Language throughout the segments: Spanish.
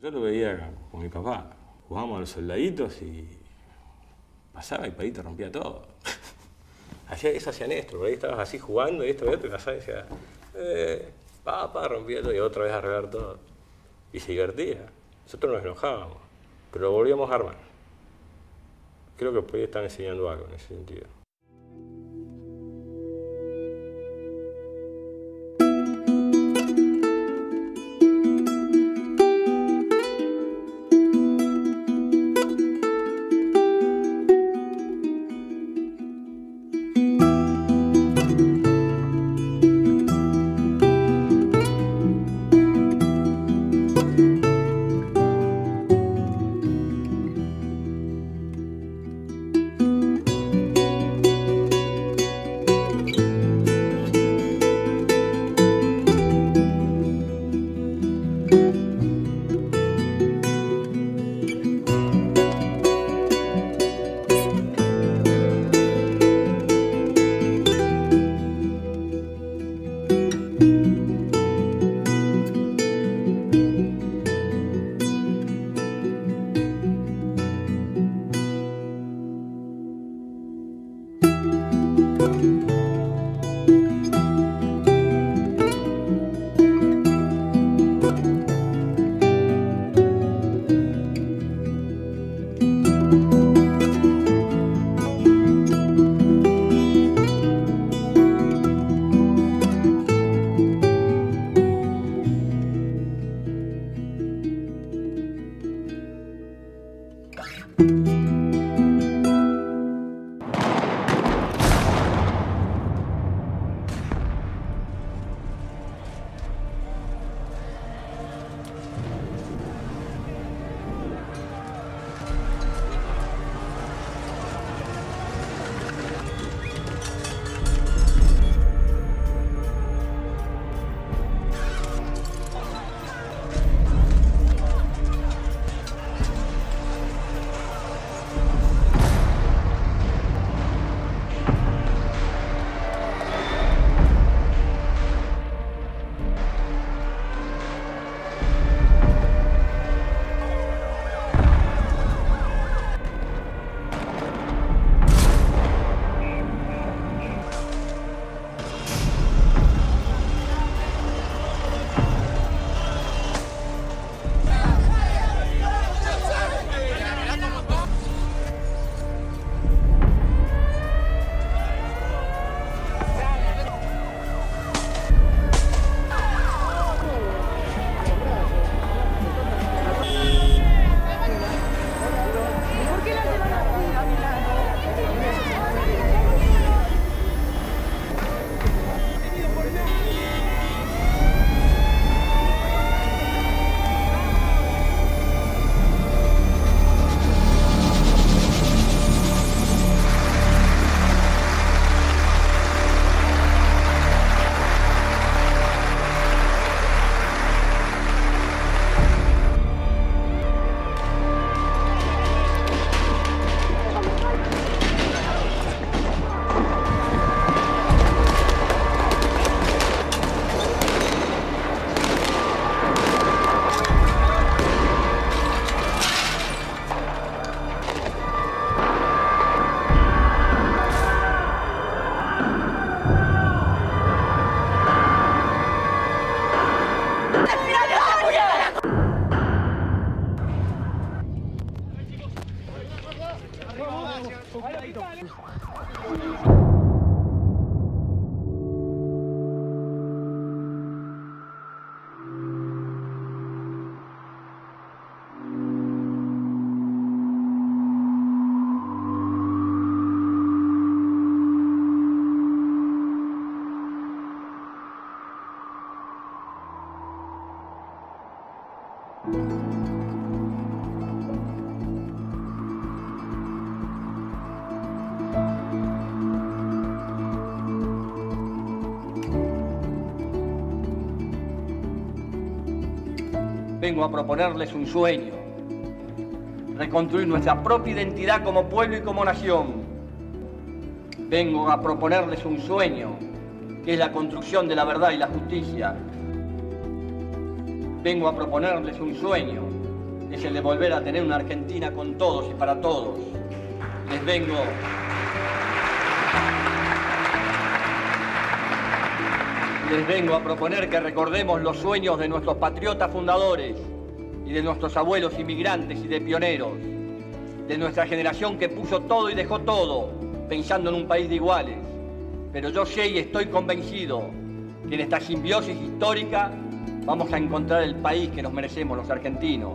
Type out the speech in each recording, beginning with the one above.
Yo lo veía con mi papá. Jugábamos a los soldaditos y pasaba y por ahí te rompía todo. Eso hacía Néstor, por ahí estabas así jugando y esto y otro, y pasaba y decía, papá, rompía todo y otra vez a arreglar todo. Y se divertía. Nosotros nos enojábamos, pero lo volvíamos a armar. Creo que por ahí están enseñando algo en ese sentido. Vengo a proponerles un sueño, reconstruir nuestra propia identidad como pueblo y como nación. Vengo a proponerles un sueño, que es la construcción de la verdad y la justicia. Vengo a proponerles un sueño, es el de volver a tener una Argentina con todos y para todos. Les vengo a proponer que recordemos los sueños de nuestros patriotas fundadores y de nuestros abuelos inmigrantes y de pioneros, de nuestra generación que puso todo y dejó todo, pensando en un país de iguales. Pero yo sé y estoy convencido que en esta simbiosis histórica vamos a encontrar el país que nos merecemos los argentinos.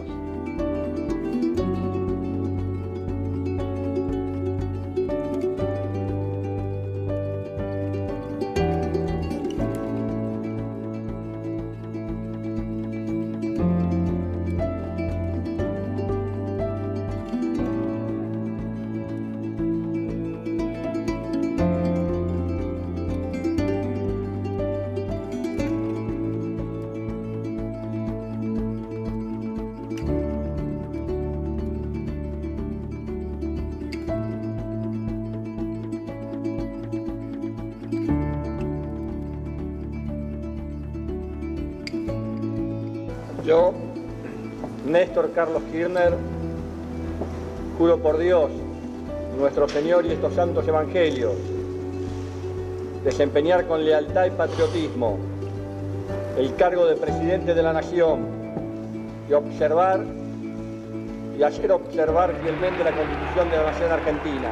Yo, Néstor Carlos Kirchner, juro por Dios, nuestro Señor y estos santos evangelios, desempeñar con lealtad y patriotismo el cargo de presidente de la Nación y observar y hacer observar fielmente la Constitución de la Nación Argentina.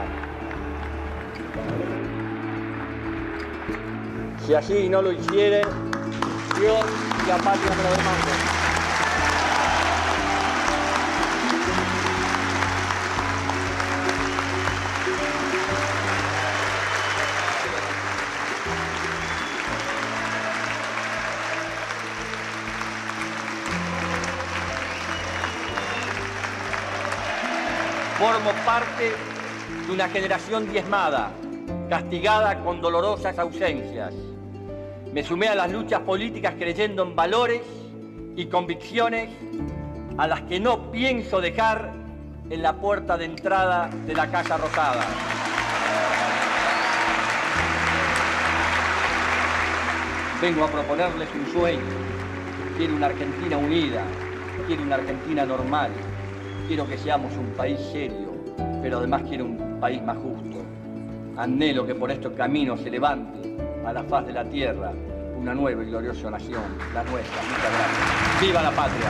Si así no lo hiciere, Dios y la patria me lo demanden. Formo parte de una generación diezmada, castigada con dolorosas ausencias. Me sumé a las luchas políticas creyendo en valores y convicciones a las que no pienso dejar en la puerta de entrada de la Casa Rosada. Vengo a proponerles un sueño. Quiero una Argentina unida, quiero una Argentina normal. Quiero que seamos un país serio, pero además quiero un país más justo. Anhelo que por estos caminos se levante a la faz de la tierra una nueva y gloriosa nación, la nuestra. Muchas gracias. ¡Viva la patria!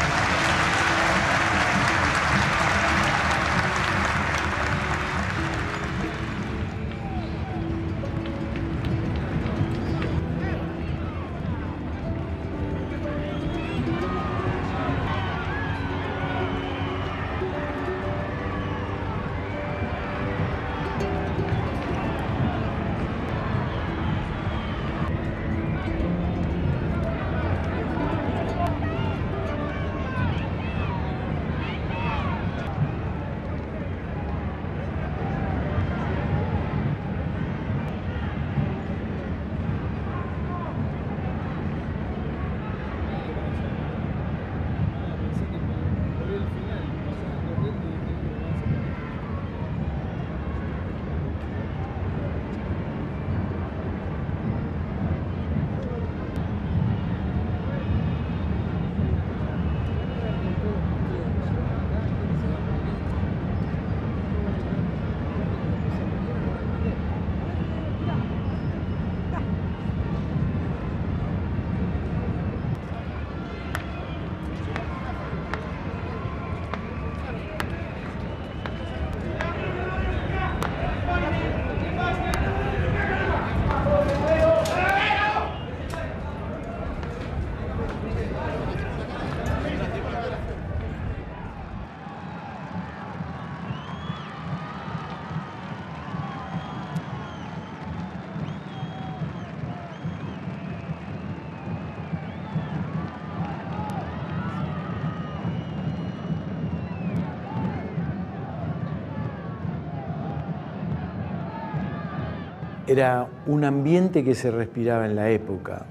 Era un ambiente que se respiraba en la época.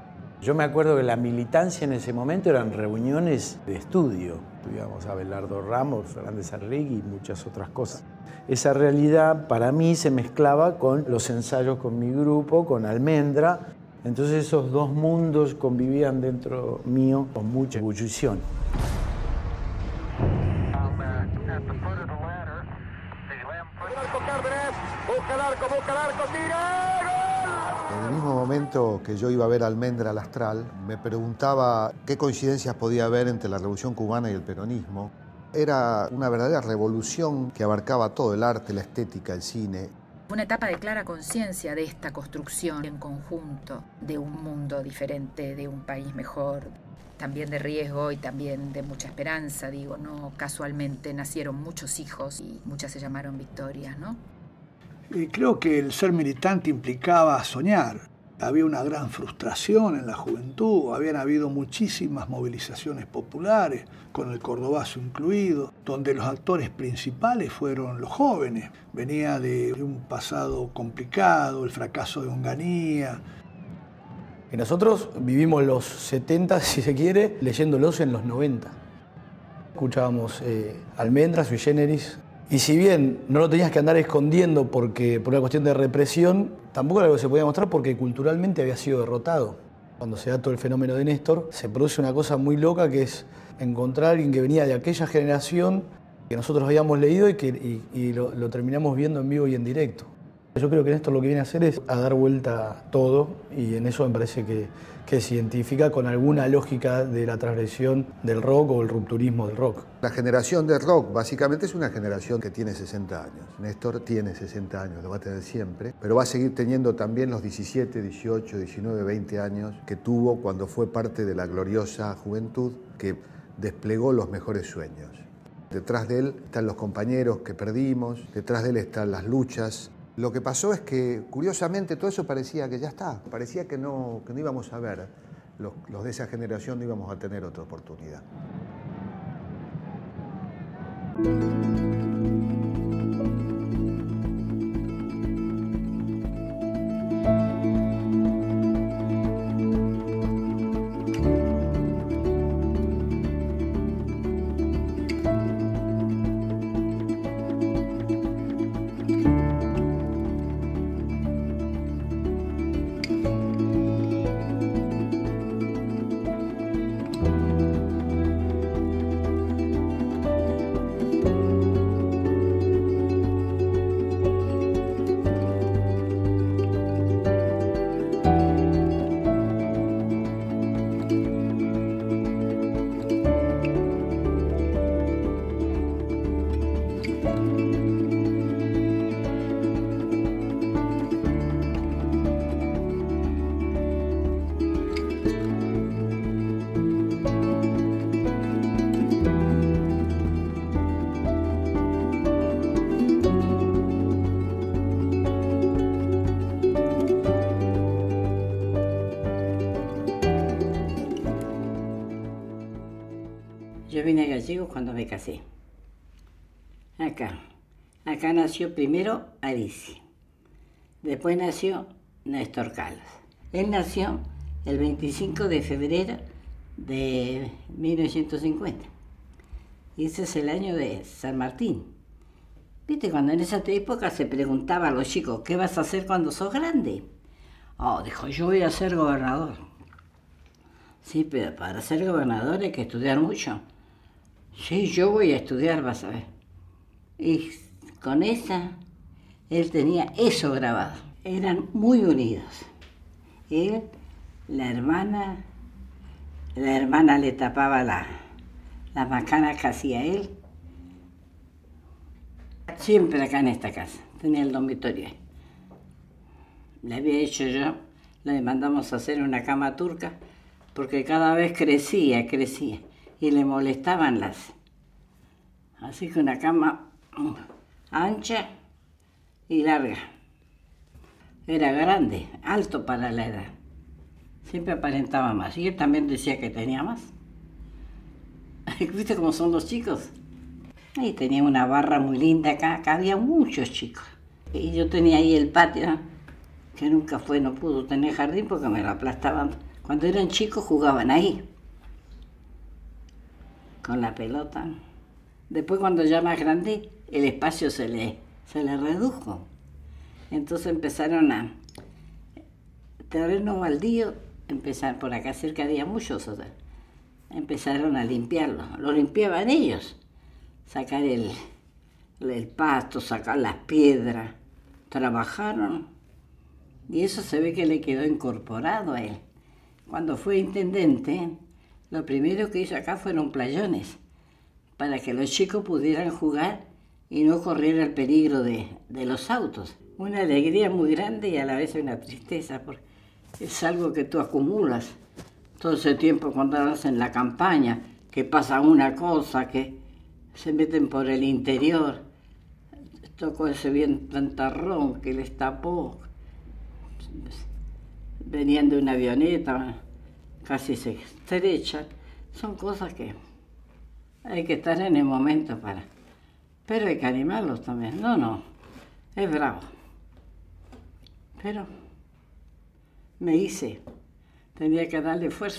Yo me acuerdo que la militancia en ese momento eran reuniones de estudio. Íbamos a Abelardo Ramos, Fernández Arregui y muchas otras cosas. Esa realidad para mí se mezclaba con los ensayos con mi grupo, con Almendra. Entonces esos dos mundos convivían dentro mío con mucha ebullición. busca el arco, tira, ¡gol! En el mismo momento que yo iba a ver a Almendra al Astral, me preguntaba qué coincidencias podía haber entre la Revolución Cubana y el peronismo. Era una verdadera revolución que abarcaba todo, el arte, la estética, el cine. Una etapa de clara conciencia de esta construcción en conjunto, de un mundo diferente, de un país mejor, también de riesgo y también de mucha esperanza, digo, no casualmente nacieron muchos hijos y muchas se llamaron victorias, ¿no? Creo que el ser militante implicaba soñar. Había una gran frustración en la juventud, habían habido muchísimas movilizaciones populares, con el cordobazo incluido, donde los actores principales fueron los jóvenes. Venía de un pasado complicado, el fracaso de Onganía. Y nosotros vivimos los 70, si se quiere, leyéndolos en los 90. Escuchábamos Almendra, Sui Generis. Y si bien no lo tenías que andar escondiendo por una cuestión de represión, tampoco era algo que se podía mostrar porque culturalmente había sido derrotado. Cuando se da todo el fenómeno de Néstor, se produce una cosa muy loca que es encontrar a alguien que venía de aquella generación que nosotros habíamos leído y lo terminamos viendo en vivo y en directo. Yo creo que Néstor lo que viene a hacer es a dar vuelta todo y en eso me parece que se identifica con alguna lógica de la transgresión del rock o el rupturismo del rock. La generación del rock básicamente es una generación que tiene 60 años. Néstor tiene 60 años, lo va a tener siempre, pero va a seguir teniendo también los 17, 18, 19, 20 años que tuvo cuando fue parte de la gloriosa juventud que desplegó los mejores sueños. Detrás de él están los compañeros que perdimos, detrás de él están las luchas. Lo que pasó es que, curiosamente, todo eso parecía que ya está. Parecía que no íbamos a ver, los de esa generación no íbamos a tener otra oportunidad. Yo vine a Gallegos cuando me casé. Acá nació primero Alicia. Después nació Néstor Carlos. Él nació el 25 de febrero de 1950. Y ese es el año de San Martín. Viste, cuando en esa época se preguntaba a los chicos, ¿qué vas a hacer cuando sos grande? Oh, dijo, yo voy a ser gobernador. Sí, pero para ser gobernador hay que estudiar mucho. Sí, yo voy a estudiar, vas a ver. Y con esa, él tenía eso grabado. Eran muy unidos. Él, la hermana le tapaba la macana que hacía él. Siempre acá en esta casa, tenía el dormitorio ahí. Le había hecho yo, le mandamos a hacer una cama turca, porque cada vez crecía, y le molestaban las. Así que una cama ancha y larga. Era grande, alto para la edad. Siempre aparentaba más. Y él también decía que tenía más. ¿Viste cómo son los chicos? Y tenía una barra muy linda acá había muchos chicos. Y yo tenía ahí el patio, que nunca no pudo tener jardín porque me lo aplastaban. Cuando eran chicos jugaban ahí, con la pelota. Después cuando ya más grande, el espacio se le redujo. Entonces empezaron terreno baldío, empezaron por acá cerca había muchos, o sea, empezaron a limpiarlo. Lo limpiaban ellos, sacar el pasto, sacar las piedras, trabajaron, y eso se ve que le quedó incorporado a él. Cuando fue intendente, lo primero que hizo acá fueron playones, para que los chicos pudieran jugar y no correr el peligro de los autos. Una alegría muy grande y a la vez una tristeza, porque es algo que tú acumulas todo ese tiempo cuando andas en la campaña, que pasa una cosa, que se meten por el interior. Tocó ese viento entarrón que les tapó. Venían de una avioneta, casi se estrechan. Son cosas que hay que estar en el momento para... Pero hay que animarlos también. No, es bravo. Pero me hice, tenía que darle fuerza.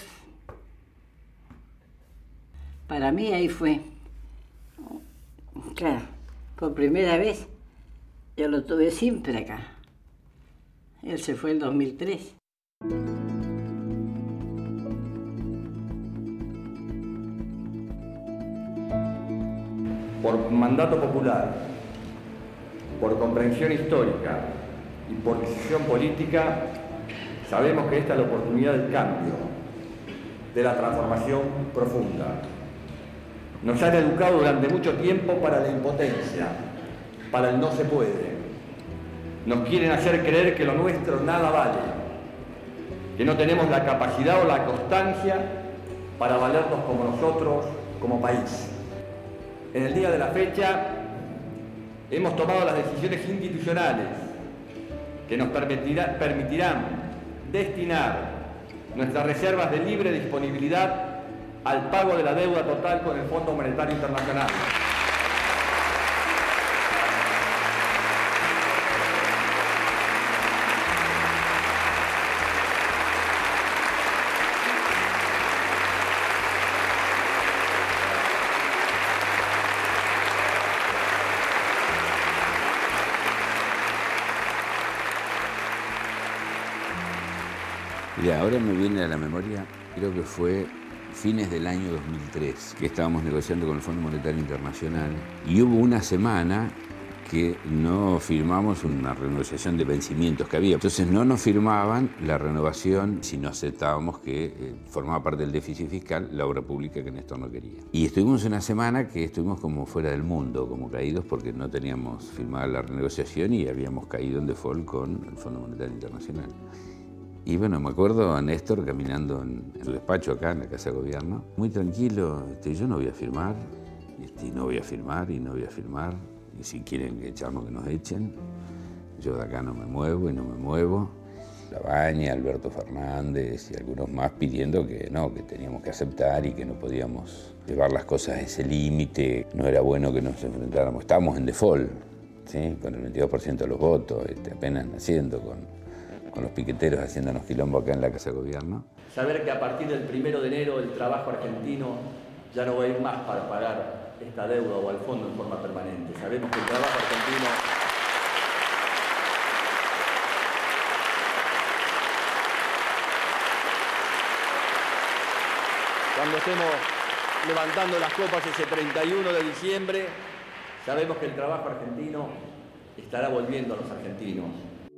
Para mí ahí fue, claro, por primera vez, yo lo tuve siempre acá. Él se fue en 2003. Por mandato popular, por comprensión histórica y por decisión política, sabemos que esta es la oportunidad del cambio, de la transformación profunda. Nos han educado durante mucho tiempo para la impotencia, para el no se puede. Nos quieren hacer creer que lo nuestro nada vale, que no tenemos la capacidad o la constancia para valernos como nosotros, como país. En el día de la fecha hemos tomado las decisiones institucionales que nos permitirán destinar nuestras reservas de libre disponibilidad al pago de la deuda total con el Fondo Monetario Internacional. Mira, ahora me viene a la memoria, creo que fue fines del año 2003, que estábamos negociando con el Fondo Monetario Internacional y hubo una semana que no firmamos una renegociación de vencimientos que había. Entonces no nos firmaban la renovación si no aceptábamos que formaba parte del déficit fiscal la obra pública que Néstor no quería. Y estuvimos una semana que estuvimos como fuera del mundo, como caídos porque no teníamos firmada la renegociación y habíamos caído en default con el Fondo Monetario Internacional. Y bueno, me acuerdo a Néstor caminando en su despacho acá en la Casa de Gobierno, muy tranquilo, yo no voy a firmar, y no voy a firmar, y no voy a firmar, y si quieren echarnos que nos echen, yo de acá no me muevo y no me muevo. Labaña, Alberto Fernández y algunos más pidiendo que no, que teníamos que aceptar y que no podíamos llevar las cosas a ese límite, no era bueno que nos enfrentáramos, estábamos en default, ¿sí? Con el 22% de los votos, apenas naciendo, con los piqueteros haciéndonos quilombo acá en la Casa de Gobierno. Saber que a partir del 1 de enero el trabajo argentino ya no va a ir más para pagar esta deuda o al fondo en forma permanente. Sabemos que el trabajo argentino cuando estemos levantando las copas ese 31 de diciembre, sabemos que el trabajo argentino estará volviendo a los argentinos.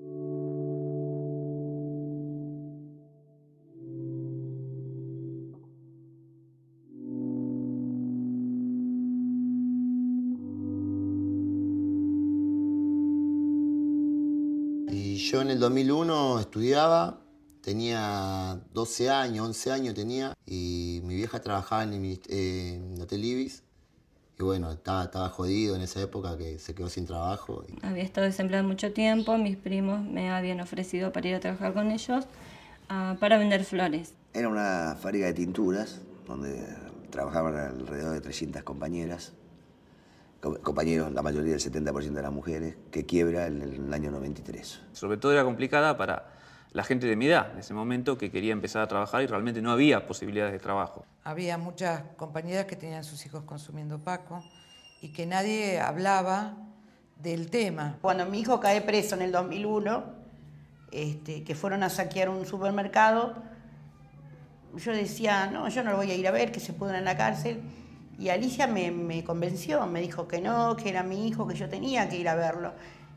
Yo en el 2001 estudiaba, tenía 12 años, 11 años tenía, y mi vieja trabajaba en Hotel Ibis, y bueno, estaba jodido en esa época, que se quedó sin trabajo. Había estado desempleado mucho tiempo, mis primos me habían ofrecido para ir a trabajar con ellos para vender flores. Era una fábrica de tinturas, donde trabajaban alrededor de 300 compañeras. Compañeros, la mayoría del 70% de las mujeres, que quiebra en el año 93. Sobre todo era complicada para la gente de mi edad, en ese momento, que quería empezar a trabajar y realmente no había posibilidades de trabajo. Había muchas compañeras que tenían sus hijos consumiendo Paco y que nadie hablaba del tema. Cuando mi hijo cae preso en el 2001, que fueron a saquear un supermercado, yo decía, no, yo no lo voy a ir a ver, que se pudran en la cárcel. Y Alicia me convenció, me dijo que no, que era mi hijo, que yo tenía que ir a verlo.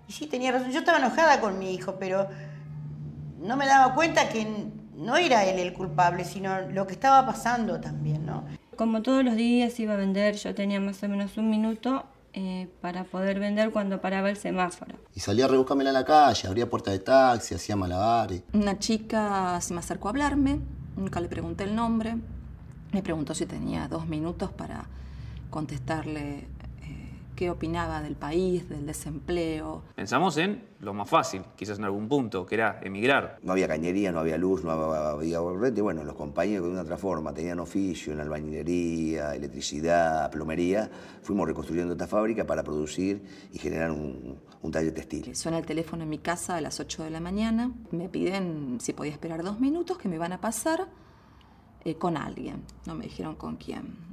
Y sí, tenía razón. Yo estaba enojada con mi hijo, pero no me daba cuenta que no era él el culpable, sino lo que estaba pasando también, ¿no? Como todos los días iba a vender, yo tenía más o menos un minuto para poder vender cuando paraba el semáforo. Y salía a rebuscármela en la calle, abría puertas de taxi, hacía malabares. Una chica se me acercó a hablarme, nunca le pregunté el nombre, me preguntó si tenía 2 minutos para contestarle qué opinaba del país, del desempleo. Pensamos en lo más fácil, quizás en algún punto, que era emigrar. No había cañería, no había luz, no había corriente. Bueno, los compañeros de una otra forma tenían oficio en albañilería, electricidad, plomería. Fuimos reconstruyendo esta fábrica para producir y generar un taller textil. Suena el teléfono en mi casa a las 8 de la mañana. Me piden si podía esperar 2 minutos, que me van a pasar con alguien. No me dijeron con quién.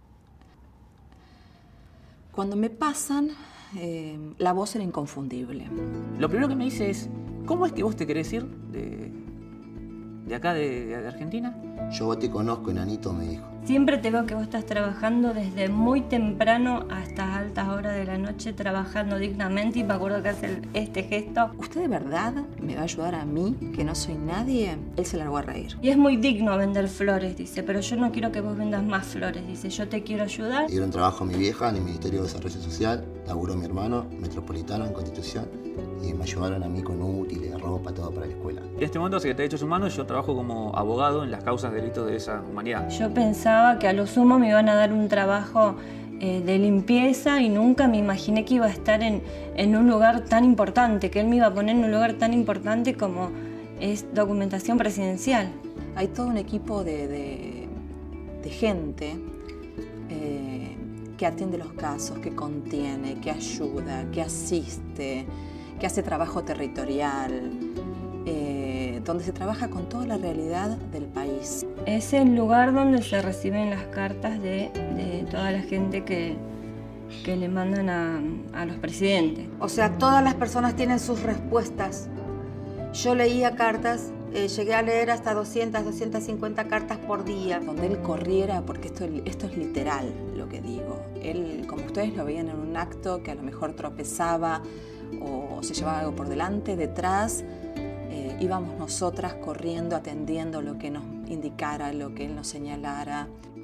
Cuando me pasan, la voz era inconfundible. Lo primero que me dice es, ¿cómo es que vos te querés ir de acá, de Argentina? Yo te conozco, enanito, me dijo. Siempre te veo que vos estás trabajando desde muy temprano hasta altas horas de la noche, trabajando dignamente, y me acuerdo que hace este gesto. ¿Usted de verdad me va a ayudar a mí, que no soy nadie? Él se largó a reír. Y es muy digno vender flores, dice, pero yo no quiero que vos vendas más flores, dice, yo te quiero ayudar. Le dieron trabajo a mi vieja en el Ministerio de Desarrollo Social, laburó mi hermano, Metropolitano, en Constitución, y me ayudaron a mí con útiles, ropa, todo para la escuela. En este momento, Secretaría de Derechos Humanos, yo trabajo como abogado en las causas de delitos de esa humanidad. Yo pensaba que a lo sumo me iban a dar un trabajo de limpieza y nunca me imaginé que iba a estar en un lugar tan importante, que él me iba a poner en un lugar tan importante como es documentación presidencial. Hay todo un equipo de gente que atiende los casos, que contiene, que ayuda, que asiste, que hace trabajo territorial, donde se trabaja con toda la realidad del país. Es el lugar donde se reciben las cartas de toda la gente que le mandan a los presidentes. O sea, todas las personas tienen sus respuestas. Yo leía cartas, llegué a leer hasta 200, 250 cartas por día. Donde él corriera, porque esto es literal lo que digo. Él, como ustedes lo veían en un acto, que a lo mejor tropezaba o se llevaba algo por delante, detrás, íbamos nosotras corriendo, atendiendo lo que nos indicara, lo que él nos señalara.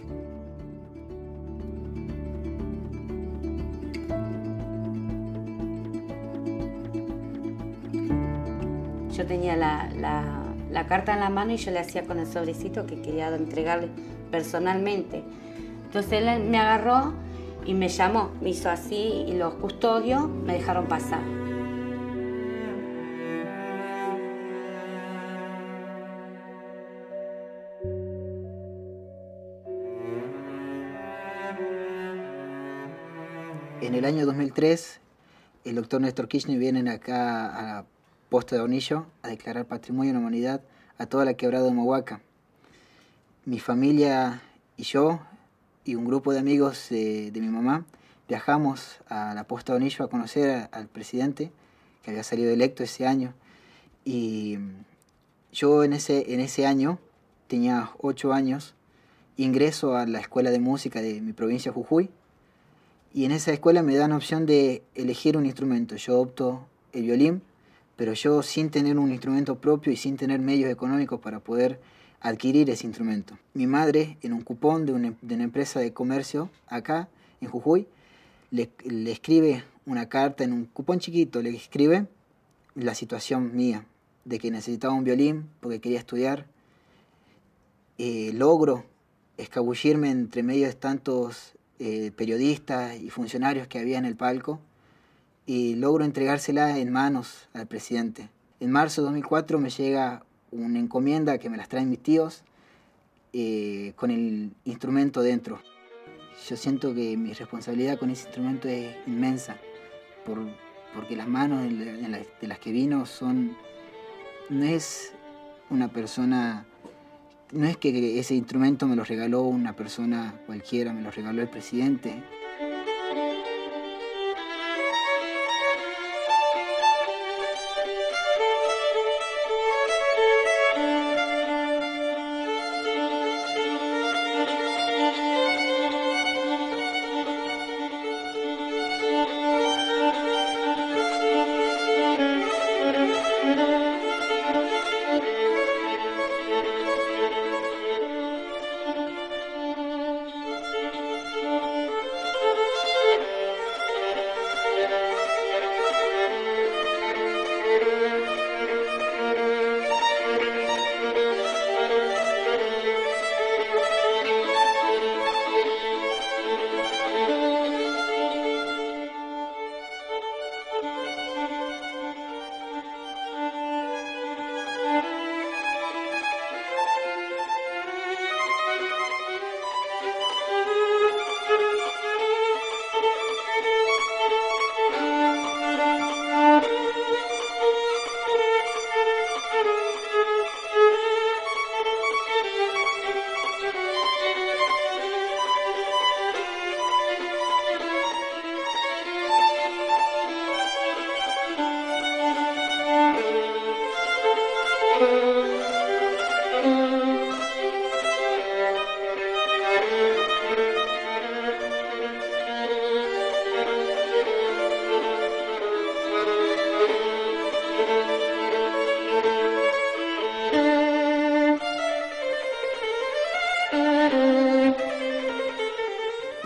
Yo tenía la carta en la mano y yo le hacía con el sobrecito que quería entregarle personalmente. Entonces él me agarró y me llamó, me hizo así y los custodios me dejaron pasar. En el año 2003, el doctor Néstor Kirchner viene acá a la Posta de Hornillo a declarar Patrimonio de la Humanidad a toda la quebrada de Humahuaca. Mi familia y yo y un grupo de amigos de mi mamá viajamos a la Posta de Hornillo a conocer al presidente que había salido electo ese año. Y yo en ese año, tenía 8 años, ingreso a la escuela de música de mi provincia Jujuy. Y en esa escuela me dan opción de elegir un instrumento. Yo opto el violín, pero yo sin tener un instrumento propio y sin tener medios económicos para poder adquirir ese instrumento. Mi madre, en un cupón de una empresa de comercio acá, en Jujuy, le escribe una carta en un cupón chiquito, le escribe la situación mía, de que necesitaba un violín porque quería estudiar. Logro escabullirme entre medio de tantos periodistas y funcionarios que había en el palco y logro entregársela en manos al presidente. En marzo de 2004 me llega una encomienda que me las traen mis tíos con el instrumento dentro. Yo siento que mi responsabilidad con ese instrumento es inmensa porque las manos de las que vino no es una persona. No es que ese instrumento me lo regaló una persona cualquiera, me lo regaló el presidente.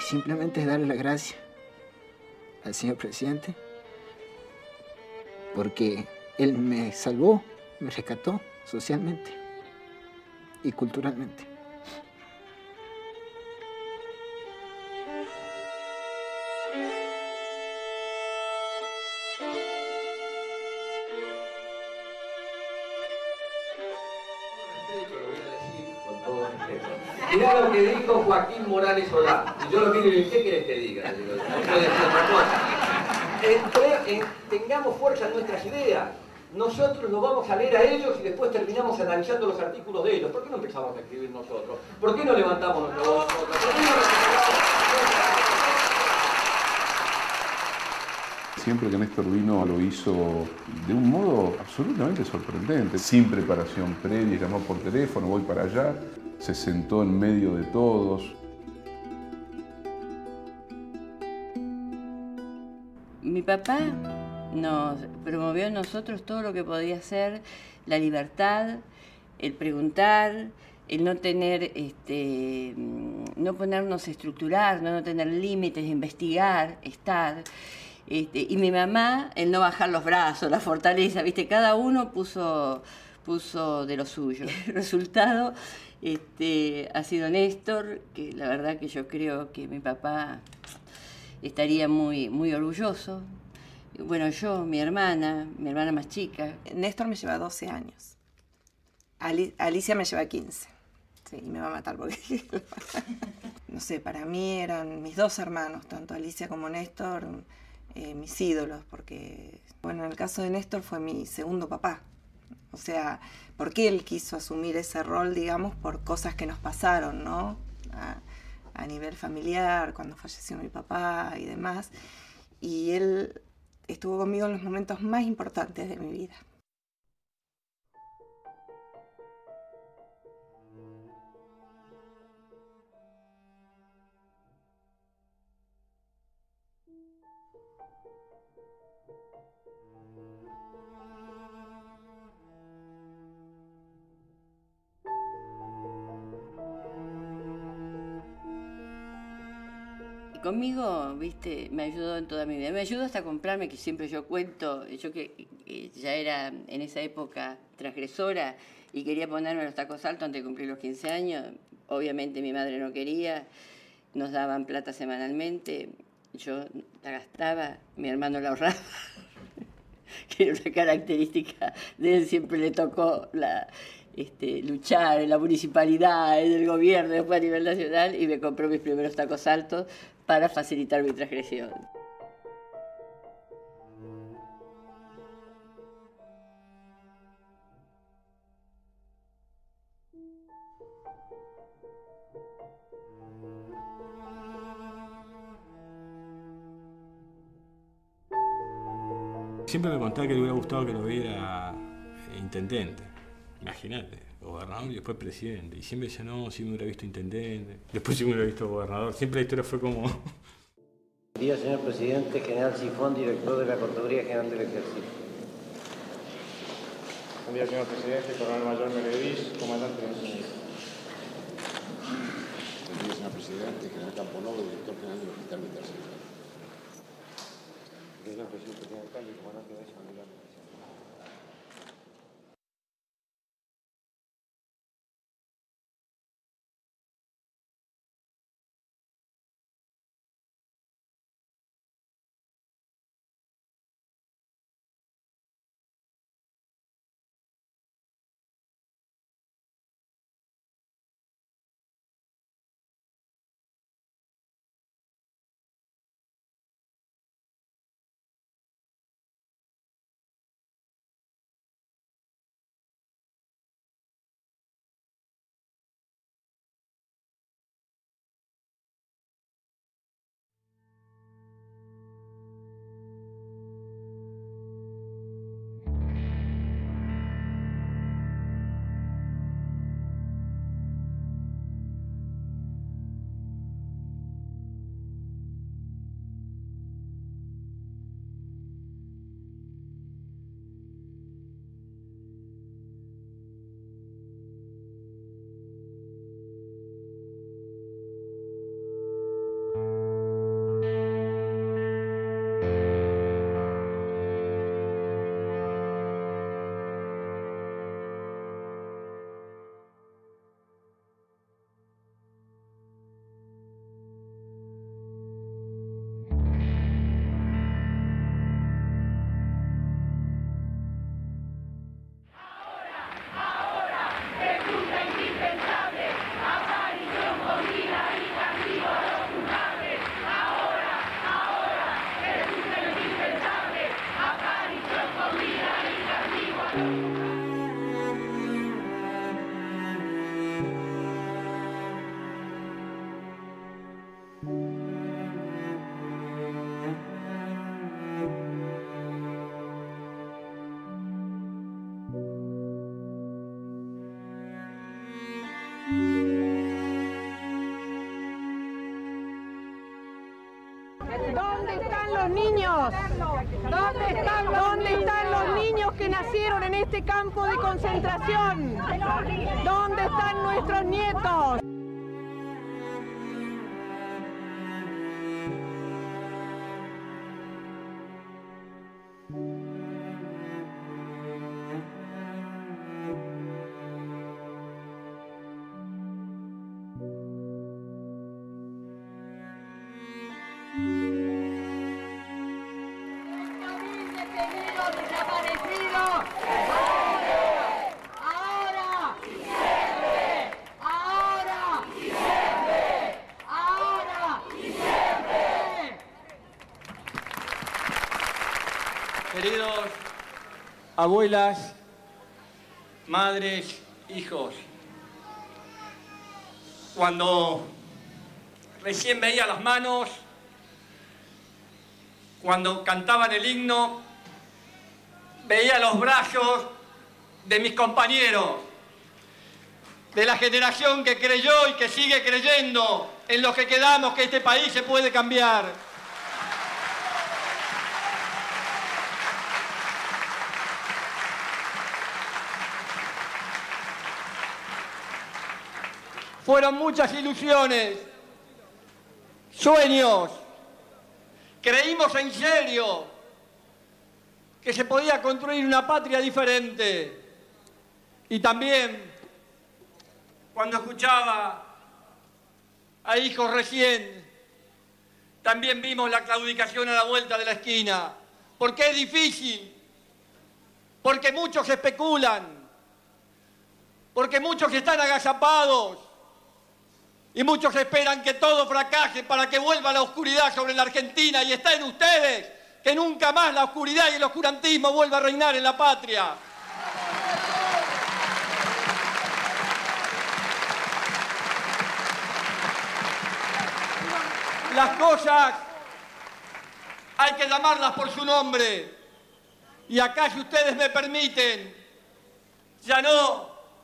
simplemente darle las gracias al señor presidente porque él me salvó, me rescató socialmente y culturalmente. Mirá lo que dijo Joaquín Morales Solá. Y yo lo miro y le dije, ¿qué querés que diga? Digo, no puede decir otra cosa. Tengamos fuerza en nuestras ideas. Nosotros lo vamos a leer a ellos y después terminamos analizando los artículos de ellos. ¿Por qué no empezamos a escribir nosotros? ¿Por qué no levantamos nuestra voz nosotros? ¿Por qué no Siempre que Néstor vino lo hizo de un modo absolutamente sorprendente, sin preparación previa, llamó por teléfono, voy para allá, se sentó en medio de todos. Mi papá nos promovió en nosotros todo lo que podía ser la libertad, el preguntar, el no tener, no ponernos a estructurar, no tener límites, investigar, estar. Y mi mamá, el no bajar los brazos, la fortaleza, ¿viste? Cada uno puso de lo suyo. El resultado ha sido Néstor, que la verdad que yo creo que mi papá estaría muy, muy orgulloso. Bueno, yo, mi hermana más chica. Néstor me lleva 12 años. Alicia me lleva 15. Sí, y me va a matar porque... No sé, para mí eran mis dos hermanos, tanto Alicia como Néstor, mis ídolos, porque, bueno, en el caso de Néstor fue mi segundo papá. O sea, porque él quiso asumir ese rol, digamos, por cosas que nos pasaron, ¿no? A nivel familiar, cuando falleció mi papá y demás. Y él estuvo conmigo en los momentos más importantes de mi vida. Conmigo, viste, me ayudó en toda mi vida. Me ayudó hasta a comprarme, que siempre yo cuento, yo que ya era en esa época transgresora y quería ponerme los tacos altos antes de cumplir los 15 años. Obviamente mi madre no quería, nos daban plata semanalmente, yo la gastaba, mi hermano la ahorraba, que era una característica de él, siempre le tocó luchar en la municipalidad, en el gobierno, después a nivel nacional, y me compró mis primeros tacos altos para facilitar mi transgresión. Siempre me contaba que le hubiera gustado que lo viera intendente. Imagínate, gobernador y después presidente. Y siempre decía, no, si me hubiera visto intendente, después si me hubiera visto gobernador. Siempre la historia fue como... Buen día, señor presidente, general Sifón, director de la Contaduría General del Ejército. Buen día, señor presidente, coronel mayor Meredís, comandante de la Unidad. Buen día, señor presidente, general Camponovo, director general del Hospital Militar Central. Señor presidente, comandante de la Unidad. niños? ¿Dónde están los niños que nacieron en este campo de concentración? ¿Dónde están nuestros nietos? Queridos abuelas, madres, hijos, cuando recién veía las manos, cuando cantaban el himno, veía los brazos de mis compañeros, de la generación que creyó y que sigue creyendo en los que quedamos, que este país se puede cambiar. Fueron muchas ilusiones, sueños. Creímos en serio que se podía construir una patria diferente. Y también, cuando escuchaba a hijos recién, también vimos la claudicación a la vuelta de la esquina. Porque es difícil, porque muchos especulan, porque muchos están agazapados, y muchos esperan que todo fracase para que vuelva la oscuridad sobre la Argentina, y está en ustedes que nunca más la oscuridad y el oscurantismo vuelva a reinar en la patria. Las cosas hay que llamarlas por su nombre, y acá, si ustedes me permiten, ya no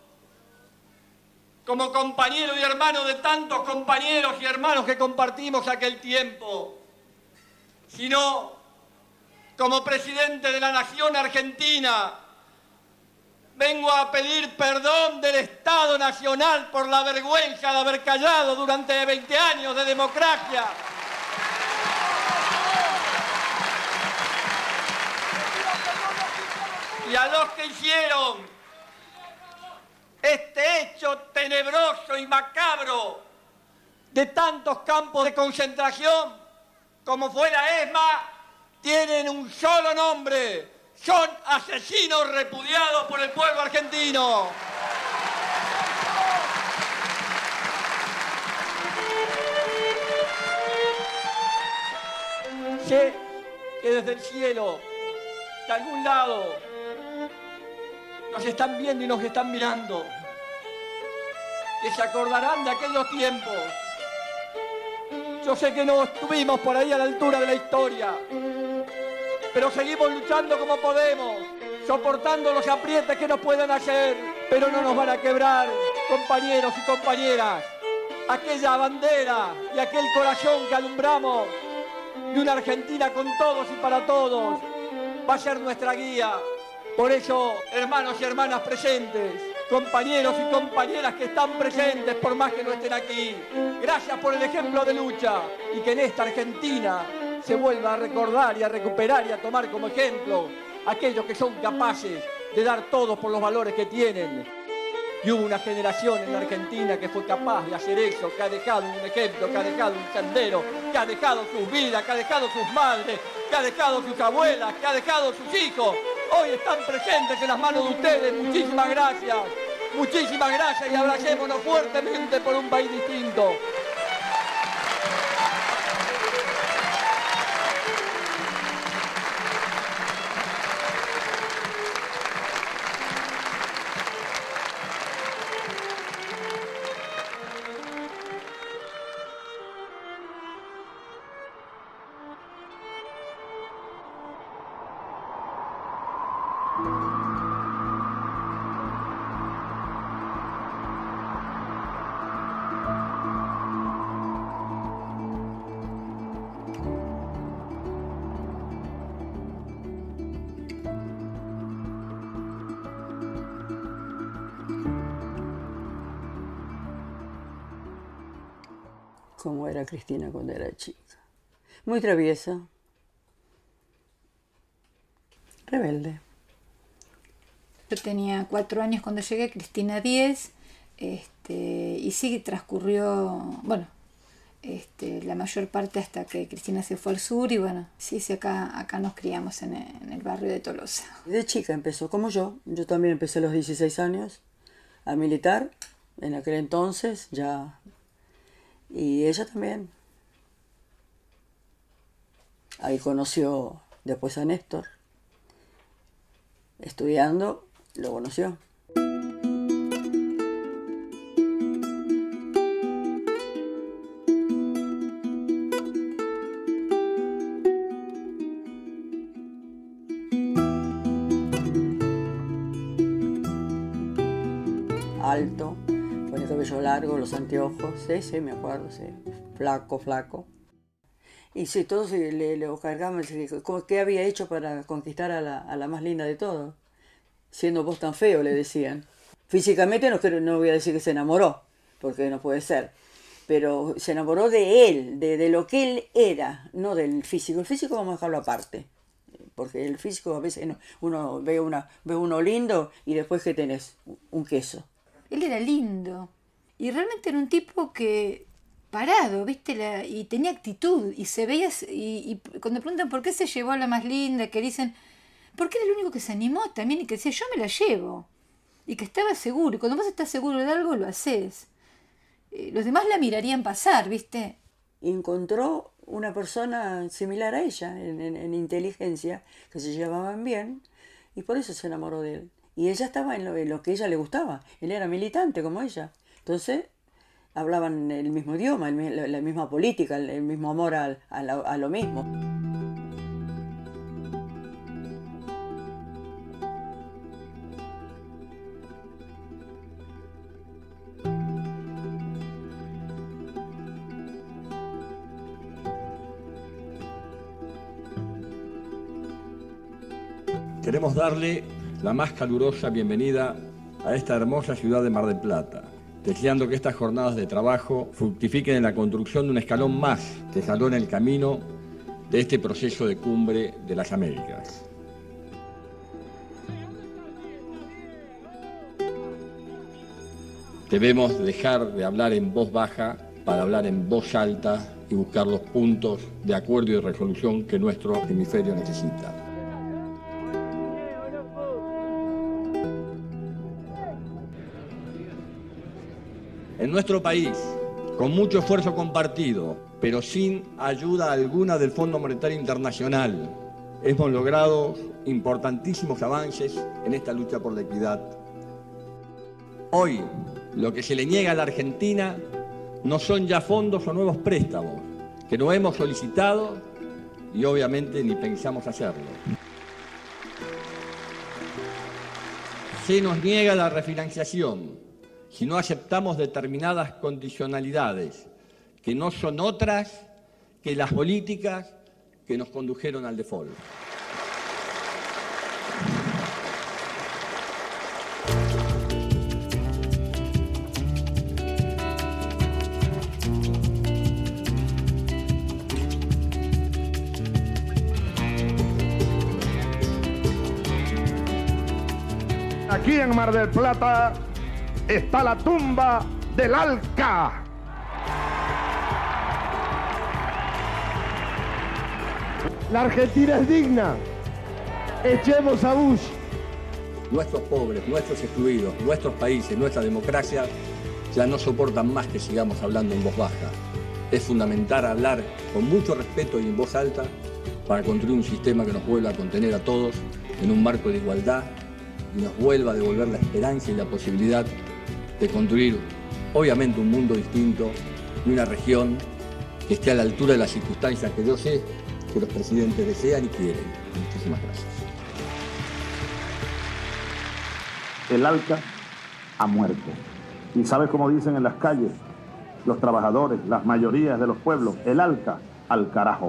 como compañero y hermano de tantos compañeros y hermanos que compartimos aquel tiempo, sino como presidente de la Nación Argentina, vengo a pedir perdón del Estado Nacional por la vergüenza de haber callado durante 20 años de democracia. Y a los que hicieron este hecho tenebroso y macabro de tantos campos de concentración como fue la ESMA, tienen un solo nombre: son asesinos repudiados por el pueblo argentino. Sé que desde el cielo, de algún lado, nos están viendo y nos están mirando, que se acordarán de aquellos tiempos. Yo sé que no estuvimos por ahí a la altura de la historia, pero seguimos luchando como podemos, soportando los aprietes que nos puedan hacer, pero no nos van a quebrar, compañeros y compañeras, aquella bandera y aquel corazón que alumbramos de una Argentina con todos y para todos, va a ser nuestra guía. Por eso, hermanos y hermanas presentes, compañeros y compañeras que están presentes por más que no estén aquí, gracias por el ejemplo de lucha, y que en esta Argentina se vuelva a recordar y a recuperar y a tomar como ejemplo aquellos que son capaces de dar todo por los valores que tienen. Y hubo una generación en la Argentina que fue capaz de hacer eso, que ha dejado un ejemplo, que ha dejado un sendero, que ha dejado sus vidas, que ha dejado sus madres, que ha dejado sus abuelas, que ha dejado sus hijos. Hoy están presentes en las manos de ustedes. Muchísimas gracias y abracémonos fuertemente por un país distinto. cómo era Cristina cuando era chica. Muy traviesa, rebelde. Yo tenía 4 años cuando llegué, Cristina 10, y sí transcurrió, bueno, la mayor parte hasta que Cristina se fue al sur y bueno, sí, acá nos criamos en el barrio de Tolosa. De chica empezó, como yo también empecé a los 16 años a militar, en aquel entonces ya, y ella también. Ahí conoció después a Néstor, estudiando, lo conoció. Alto, con el cabello largo, los anteojos, sí, me acuerdo, sí. Flaco. Y sí, todos le cargaban, ¿qué había hecho para conquistar a la más linda de todos? Siendo vos tan feo, le decían. Físicamente no voy a decir que se enamoró, porque no puede ser. Pero se enamoró de él, de lo que él era, no del físico. El físico vamos a dejarlo aparte. Porque el físico a veces uno ve uno lindo y después ¿qué tenés? Un queso. Él era lindo y realmente era un tipo que parado, ¿viste? Y tenía actitud y se veía, y cuando preguntan por qué se llevó a la más linda, que dicen, porque era el único que se animó también y que decía, yo me la llevo, y que estaba seguro, y cuando vos estás seguro de algo lo haces. Los demás la mirarían pasar, ¿viste? Encontró una persona similar a ella en inteligencia, que se llevaban bien, y por eso se enamoró de él. Y ella estaba en lo que a ella le gustaba. Él era militante como ella. Entonces, hablaban el mismo idioma, la misma política, el mismo amor a lo mismo. Queremos darle la más calurosa bienvenida a esta hermosa ciudad de Mar del Plata, deseando que estas jornadas de trabajo fructifiquen en la construcción de un escalón más que jalona el camino de este proceso de cumbre de las Américas. Debemos dejar de hablar en voz baja para hablar en voz alta y buscar los puntos de acuerdo y de resolución que nuestro hemisferio necesita. En nuestro país, con mucho esfuerzo compartido, pero sin ayuda alguna del Fondo Monetario Internacional, hemos logrado importantísimos avances en esta lucha por la equidad. Hoy, lo que se le niega a la Argentina no son ya fondos o nuevos préstamos, que no hemos solicitado y obviamente ni pensamos hacerlo. Se nos niega la refinanciación si no aceptamos determinadas condicionalidades que no son otras que las políticas que nos condujeron al default. Aquí en Mar del Plata está la tumba del Alca. La Argentina es digna. Echemos a Bush. Nuestros pobres, nuestros excluidos, nuestros países, nuestra democracia ya no soportan más que sigamos hablando en voz baja. Es fundamental hablar con mucho respeto y en voz alta para construir un sistema que nos vuelva a contener a todos en un marco de igualdad y nos vuelva a devolver la esperanza y la posibilidad de construir, obviamente, un mundo distinto y una región que esté a la altura de las circunstancias que yo sé que los presidentes desean y quieren. Muchísimas gracias. El Alca ha muerto. ¿Y sabes cómo dicen en las calles los trabajadores, las mayorías de los pueblos? El Alca al carajo.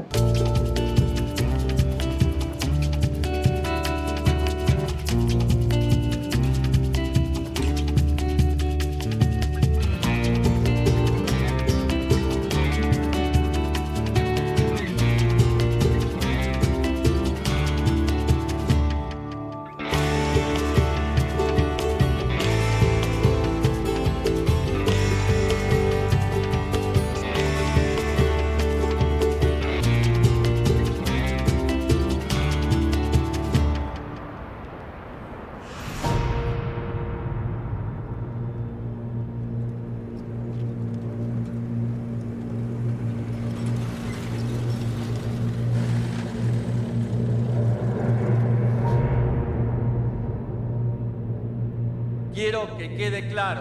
quiero que quede claro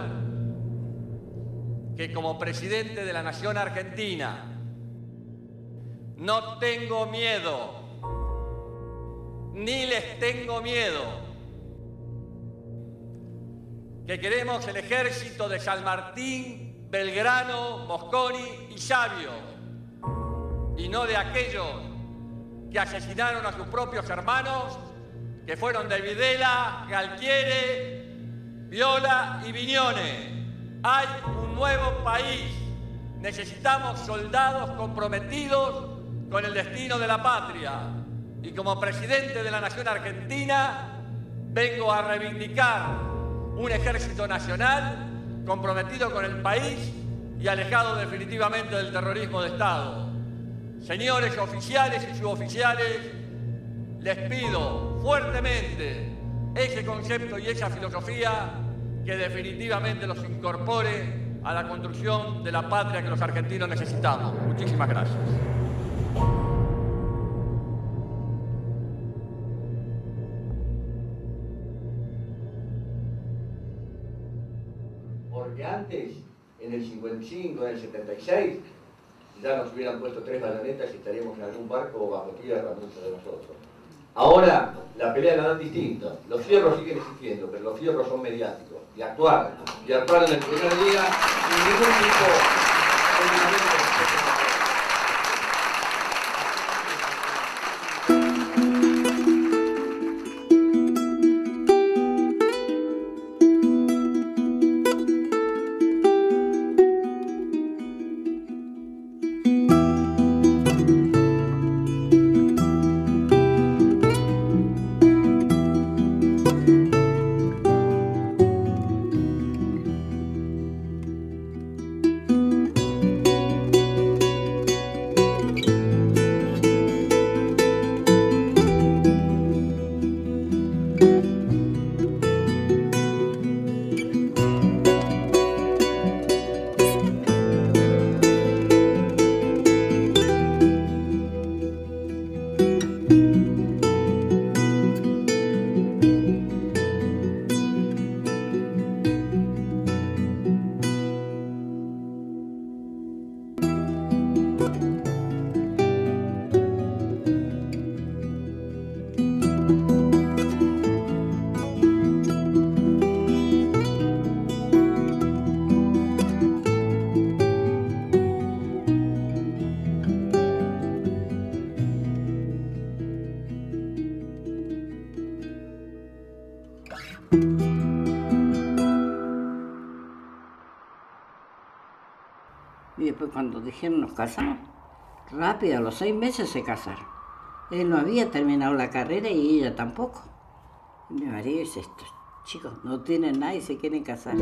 que como presidente de la Nación Argentina no tengo miedo, ni les tengo miedo, que queremos el ejército de San Martín, Belgrano, Mosconi y Sabio, y no de aquellos que asesinaron a sus propios hermanos, que fueron de Videla, Galtieri, Viola y Viñones. Hay un nuevo país. Necesitamos soldados comprometidos con el destino de la patria. Y como presidente de la Nación Argentina, vengo a reivindicar un ejército nacional comprometido con el país y alejado definitivamente del terrorismo de Estado. Señores oficiales y suboficiales, les pido fuertemente ese concepto y esa filosofía que definitivamente los incorpore a la construcción de la patria que los argentinos necesitamos. Muchísimas gracias. Porque antes, en el 55, en el 76, ya nos hubieran puesto 3 bayonetas y estaríamos en algún barco o bajo tierra, muchos de nosotros. Ahora, la pelea la dan distinta. Los fierros siguen existiendo, pero los fierros son mediáticos. Y actuaron en el primer día sin ningún tipo de... Y después cuando dijeron nos casamos, rápido, a los 6 meses se casaron. Él no había terminado la carrera y ella tampoco. Y mi marido dice, estos chicos no tienen nada y se quieren casar.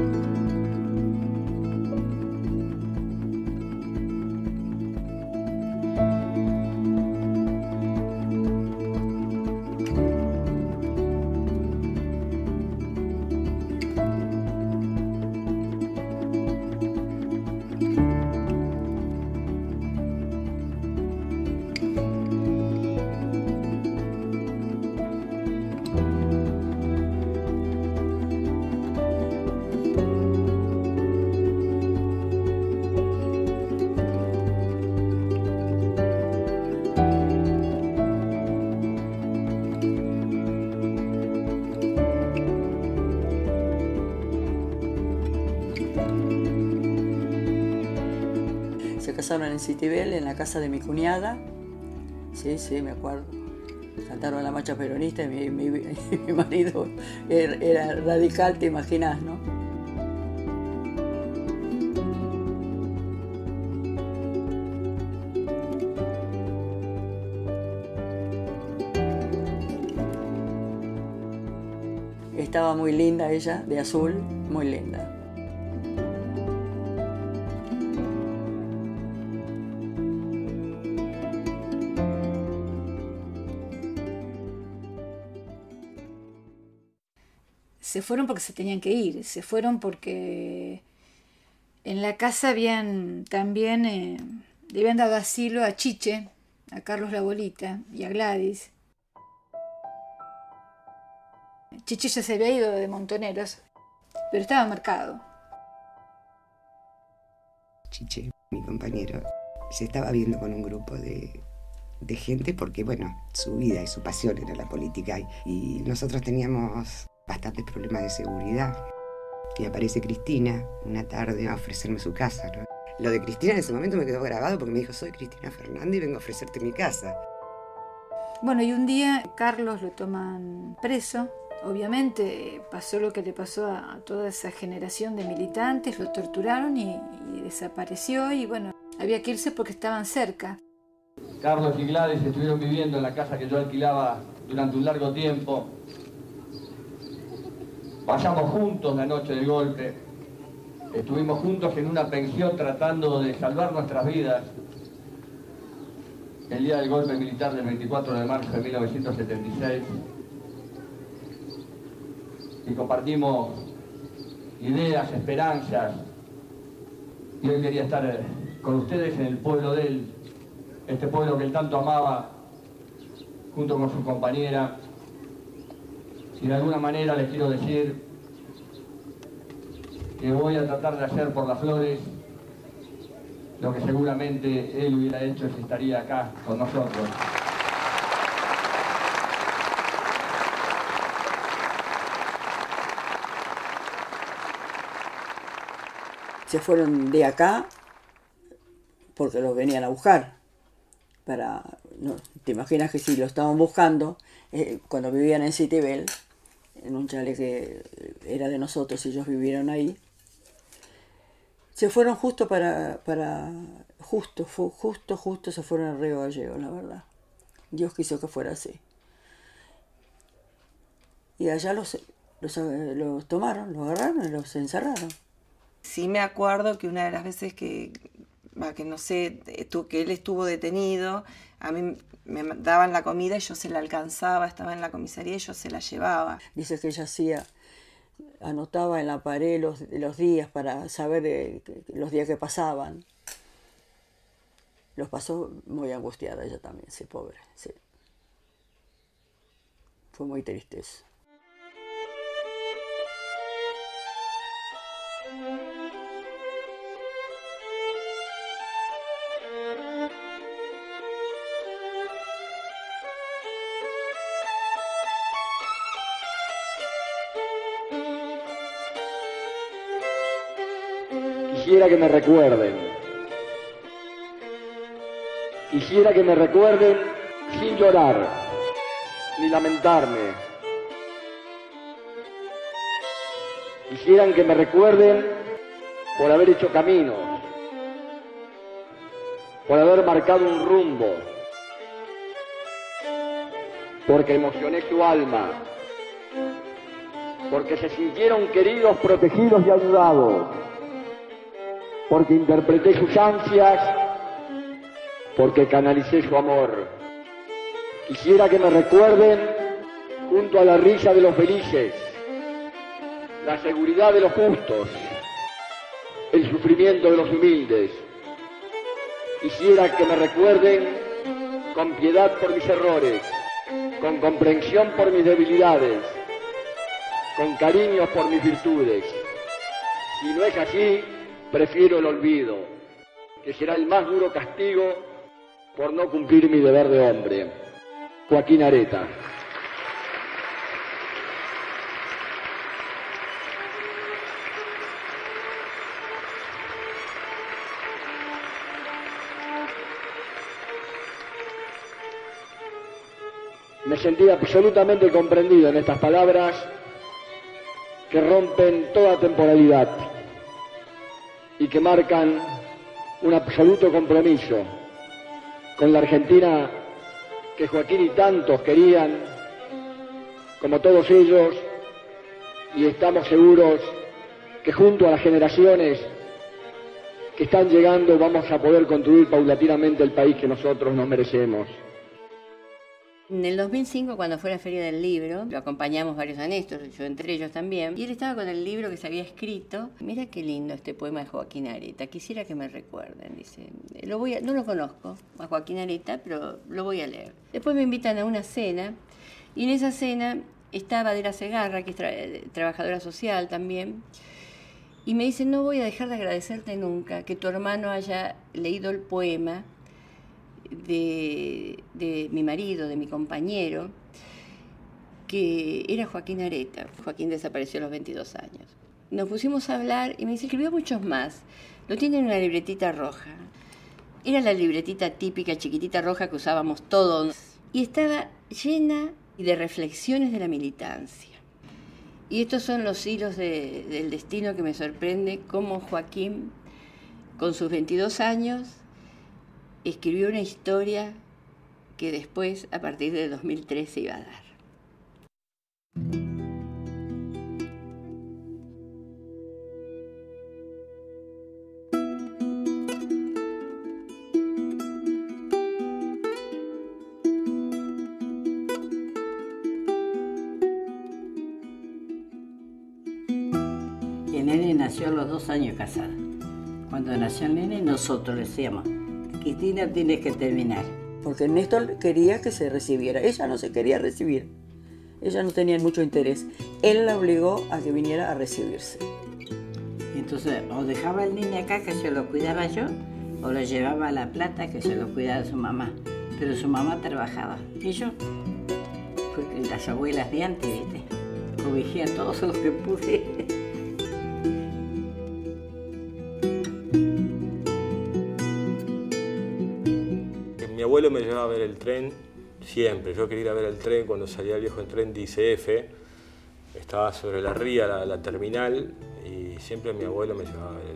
Se casaron en Citibel, en la casa de mi cuñada. Sí, me acuerdo. Cantaron la marcha peronista y mi marido era radical, te imaginas, ¿no? Estaba muy linda ella, de azul, muy linda. Se fueron porque se tenían que ir, se fueron porque en la casa habían también, le habían dado asilo a Chiche, a Carlos La Bolita y a Gladys. Chiche ya se había ido de Montoneros pero estaba marcado. Chiche, mi compañero, se estaba viendo con un grupo de gente porque, bueno, su vida y su pasión era la política y nosotros teníamos bastantes problemas de seguridad. Y aparece Cristina una tarde a ofrecerme su casa, ¿no? Lo de Cristina en ese momento me quedó grabado porque me dijo, soy Cristina Fernández y vengo a ofrecerte mi casa. Bueno, y un día Carlos lo toman preso. Obviamente pasó lo que le pasó a toda esa generación de militantes, lo torturaron y desapareció y bueno, había que irse porque estaban cerca. Carlos y Gladys estuvieron viviendo en la casa que yo alquilaba durante un largo tiempo. Pasamos juntos la noche del golpe. Estuvimos juntos en una pensión tratando de salvar nuestras vidas. El día del golpe militar del 24 de marzo de 1976. Y compartimos ideas, esperanzas. Y hoy quería estar con ustedes en el pueblo de él, este pueblo que él tanto amaba, junto con su compañera. Y de alguna manera les quiero decir que voy a tratar de hacer por las Flores lo que seguramente él hubiera hecho si estaría acá con nosotros. Se fueron de acá porque los venían a buscar. No, te imaginas que si lo estaban buscando, cuando vivían en Citibel, en un chalet que era de nosotros, ellos vivieron ahí, se fueron justo justo se fueron a Río Gallegos, la verdad. Dios quiso que fuera así. Y allá los tomaron, los agarraron y los encerraron. Sí me acuerdo que una de las veces que no sé, que él estuvo detenido, a mí me daban la comida y yo se la alcanzaba, estaba en la comisaría y yo se la llevaba. Dice que ella anotaba en la pared los días para saber los días que pasaban. Los pasó muy angustiada ella también, sí, pobre, sí. Fue muy triste eso. Quisiera que me recuerden. Quisiera que me recuerden sin llorar ni lamentarme. Quisieran que me recuerden por haber hecho caminos, por haber marcado un rumbo, porque emocioné su alma, porque se sintieron queridos, protegidos y ayudados, porque interpreté sus ansias, porque canalicé su amor. Quisiera que me recuerden junto a la risa de los felices, la seguridad de los justos, el sufrimiento de los humildes. Quisiera que me recuerden con piedad por mis errores, con comprensión por mis debilidades, con cariño por mis virtudes. Si no es así, prefiero el olvido, que será el más duro castigo por no cumplir mi deber de hombre. Joaquín Areta. Me sentí absolutamente comprendido en estas palabras que rompen toda temporalidad y que marcan un absoluto compromiso con la Argentina que Joaquín y tantos querían, como todos ellos, y estamos seguros que junto a las generaciones que están llegando vamos a poder construir paulatinamente el país que nosotros nos merecemos. En el 2005, cuando fue la Feria del Libro, lo acompañamos varios anexos, yo entre ellos también, y él estaba con el libro que se había escrito. Mira qué lindo este poema de Joaquín Areta, quisiera que me recuerden, dice. No lo conozco a Joaquín Areta, pero lo voy a leer. Después me invitan a una cena, y en esa cena Estaba Adela Segarra, que es trabajadora social también, y me dice, no voy a dejar de agradecerte nunca que tu hermano haya leído el poema de mi marido, de mi compañero, que era Joaquín Areta. Joaquín desapareció a los 22 años. Nos pusimos a hablar y me dice, escribió muchos más. Lo tiene en una libretita roja. Era la libretita típica, chiquitita roja que usábamos todos. Y estaba llena de reflexiones de la militancia. Y estos son los hilos del destino que me sorprende, cómo Joaquín, con sus 22 años, escribió una historia que después, a partir del 2003, se iba a dar. El nene nació a los 2 años casada. Cuando nació el nene, nosotros le decíamos, Cristina, tienes que terminar. Porque Néstor quería que se recibiera. Ella no se quería recibir. Ella no tenía mucho interés. Él la obligó a que viniera a recibirse. Entonces, o dejaba el niño acá, que se lo cuidaba yo, o lo llevaba a La Plata, que se lo cuidaba su mamá. Pero su mamá trabajaba. Y yo, pues, las abuelas de antes, ¿viste? Cobijé a todos los que pude. Mi abuelo me llevaba a ver el tren siempre. Yo quería ir a ver el tren cuando salía el viejo tren de ICF. Estaba sobre la ría, la terminal, y siempre mi abuelo me llevaba a ver el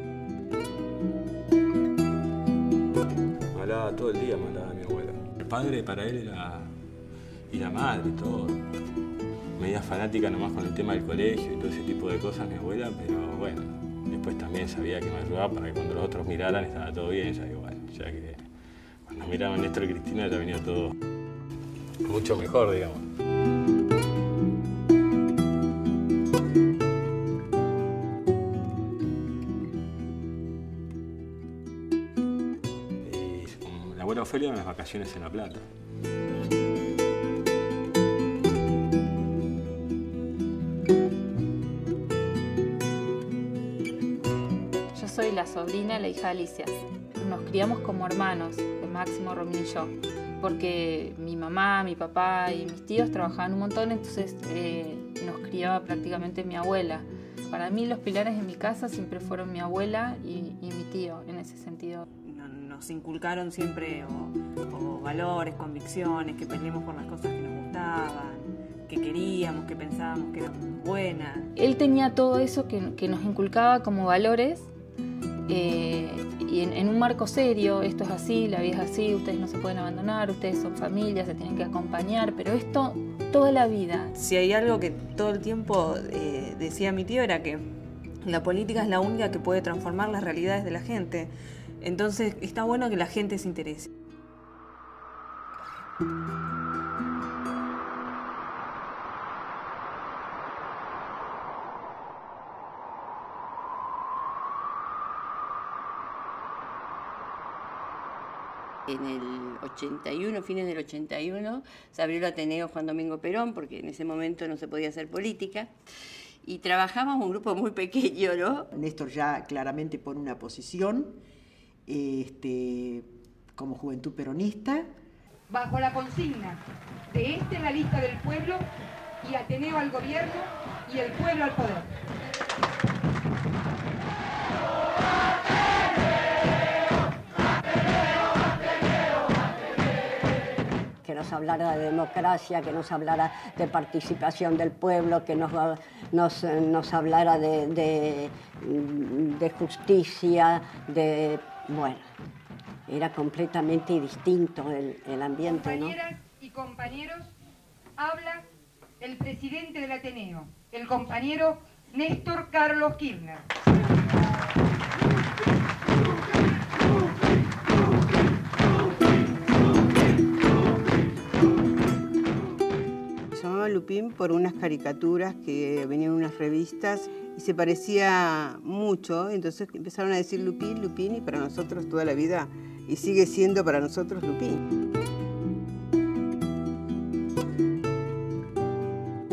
tren. Me hablaba todo el día, me hablaba mi abuelo. El padre para él era... y la madre y todo. Media fanática nomás con el tema del colegio y todo ese tipo de cosas, mi abuela, pero bueno, después también sabía que me ayudaba para que cuando los otros miraran estaba todo bien, ya que bueno, ya que cuando miraban Néstor y Cristina ya venía todo mucho mejor, digamos. Y la abuela Ofelia en las vacaciones en La Plata. Soy la sobrina, la hija de Alicia. Nos criamos como hermanos, Máximo, Romina y yo, porque mi mamá, mi papá y mis tíos trabajaban un montón, entonces nos criaba prácticamente mi abuela. Para mí los pilares de mi casa siempre fueron mi abuela y mi tío, en ese sentido. Nos inculcaron siempre o valores, convicciones, que peleemos por las cosas que nos gustaban, que queríamos, que pensábamos que eran buenas. Él tenía todo eso que nos inculcaba como valores. Y en un marco serio, esto es así, la vida es así, ustedes no se pueden abandonar, ustedes son familia, se tienen que acompañar, pero esto toda la vida. Si hay algo que todo el tiempo decía mi tío era que la política es la única que puede transformar las realidades de la gente, entonces está bueno que la gente se interese. En el 81, fines del 81, se abrió el Ateneo Juan Domingo Perón, porque en ese momento no se podía hacer política, y trabajamos un grupo muy pequeño, ¿no? Néstor ya claramente pone una posición como Juventud Peronista. Bajo la consigna de la lista del pueblo y Ateneo al gobierno y el pueblo al poder. Que nos hablara de democracia, que nos hablara de participación del pueblo, que nos hablara de justicia, bueno, era completamente distinto el ambiente, ¿no? Compañeras y compañeros, habla el presidente del Ateneo, el compañero Néstor Carlos Kirchner. Se llamaba Lupín por unas caricaturas que venían en unas revistas y se parecía mucho, entonces empezaron a decir Lupín, Lupín, y para nosotros toda la vida, y sigue siendo para nosotros Lupín.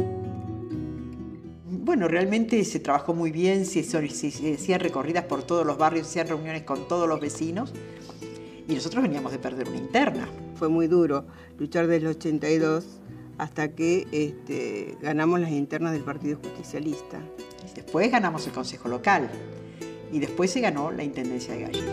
bueno, realmente se trabajó muy bien, se hacían recorridas por todos los barrios, se hacían reuniones con todos los vecinos y nosotros veníamos de perder una interna. Fue muy duro luchar desde el 82 hasta que ganamos las internas del Partido Justicialista. Después ganamos el Consejo Local y después se ganó la Intendencia de Gallegos.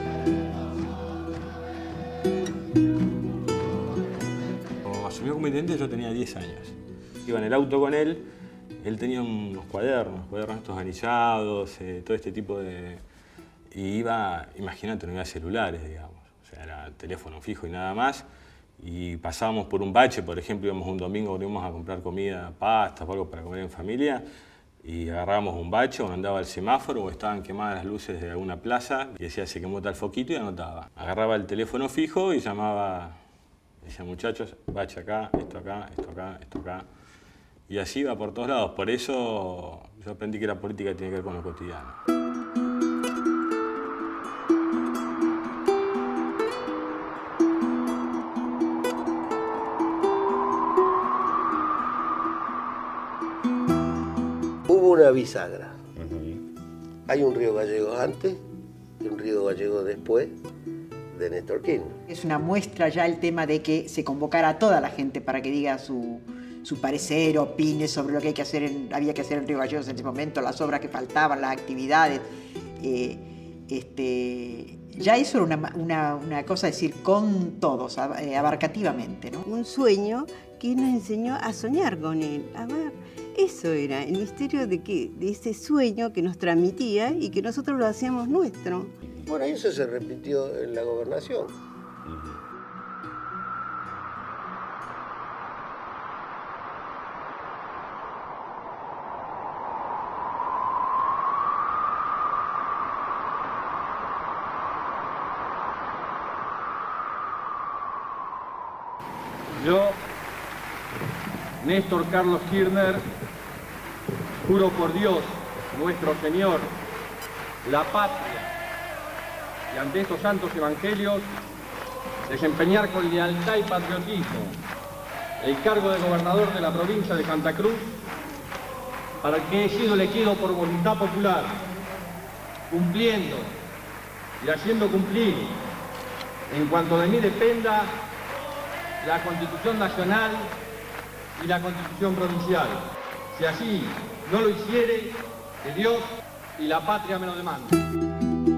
Cuando asumió como intendente yo tenía 10 años. Iba en el auto con él, él tenía unos cuadernos estos anillados, todo este tipo de... Y iba, imagínate, no había celulares, digamos. O sea, era teléfono fijo y nada más. Y pasábamos por un bache, por ejemplo, íbamos un domingo, íbamos a comprar comida, pastas o algo para comer en familia, y agarrábamos un bache o andaba el semáforo o estaban quemadas las luces de alguna plaza y decía se quemó tal foquito y anotaba. Agarraba el teléfono fijo y llamaba, decía muchachos, bache acá, esto acá, esto acá, esto acá. Y así iba por todos lados. Por eso yo aprendí que la política tiene que ver con lo cotidiano. Hubo una bisagra. Hay un Río Gallegos antes y un Río Gallegos después de Néstor Kirchner. Es una muestra ya el tema de que se convocara a toda la gente para que diga su parecer, opine sobre lo que había que hacer en Río Gallegos en ese momento, las obras que faltaban, las actividades. Ya eso era una cosa, decir, con todos, abarcativamente, ¿no? Un sueño que nos enseñó a soñar con él. A ver, eso era el misterio de ese sueño que nos transmitía y que nosotros lo hacíamos nuestro. Bueno, y eso se repitió en la gobernación. Yo, Néstor Carlos Kirchner, juro por Dios, nuestro Señor, la patria, y ante estos santos evangelios, desempeñar con lealtad y patriotismo el cargo de gobernador de la provincia de Santa Cruz, para el que he sido elegido por voluntad popular, cumpliendo y haciendo cumplir, en cuanto de mí dependa, la Constitución Nacional y la Constitución Provincial. Si así no lo hiciere, que Dios y la patria me lo demanden.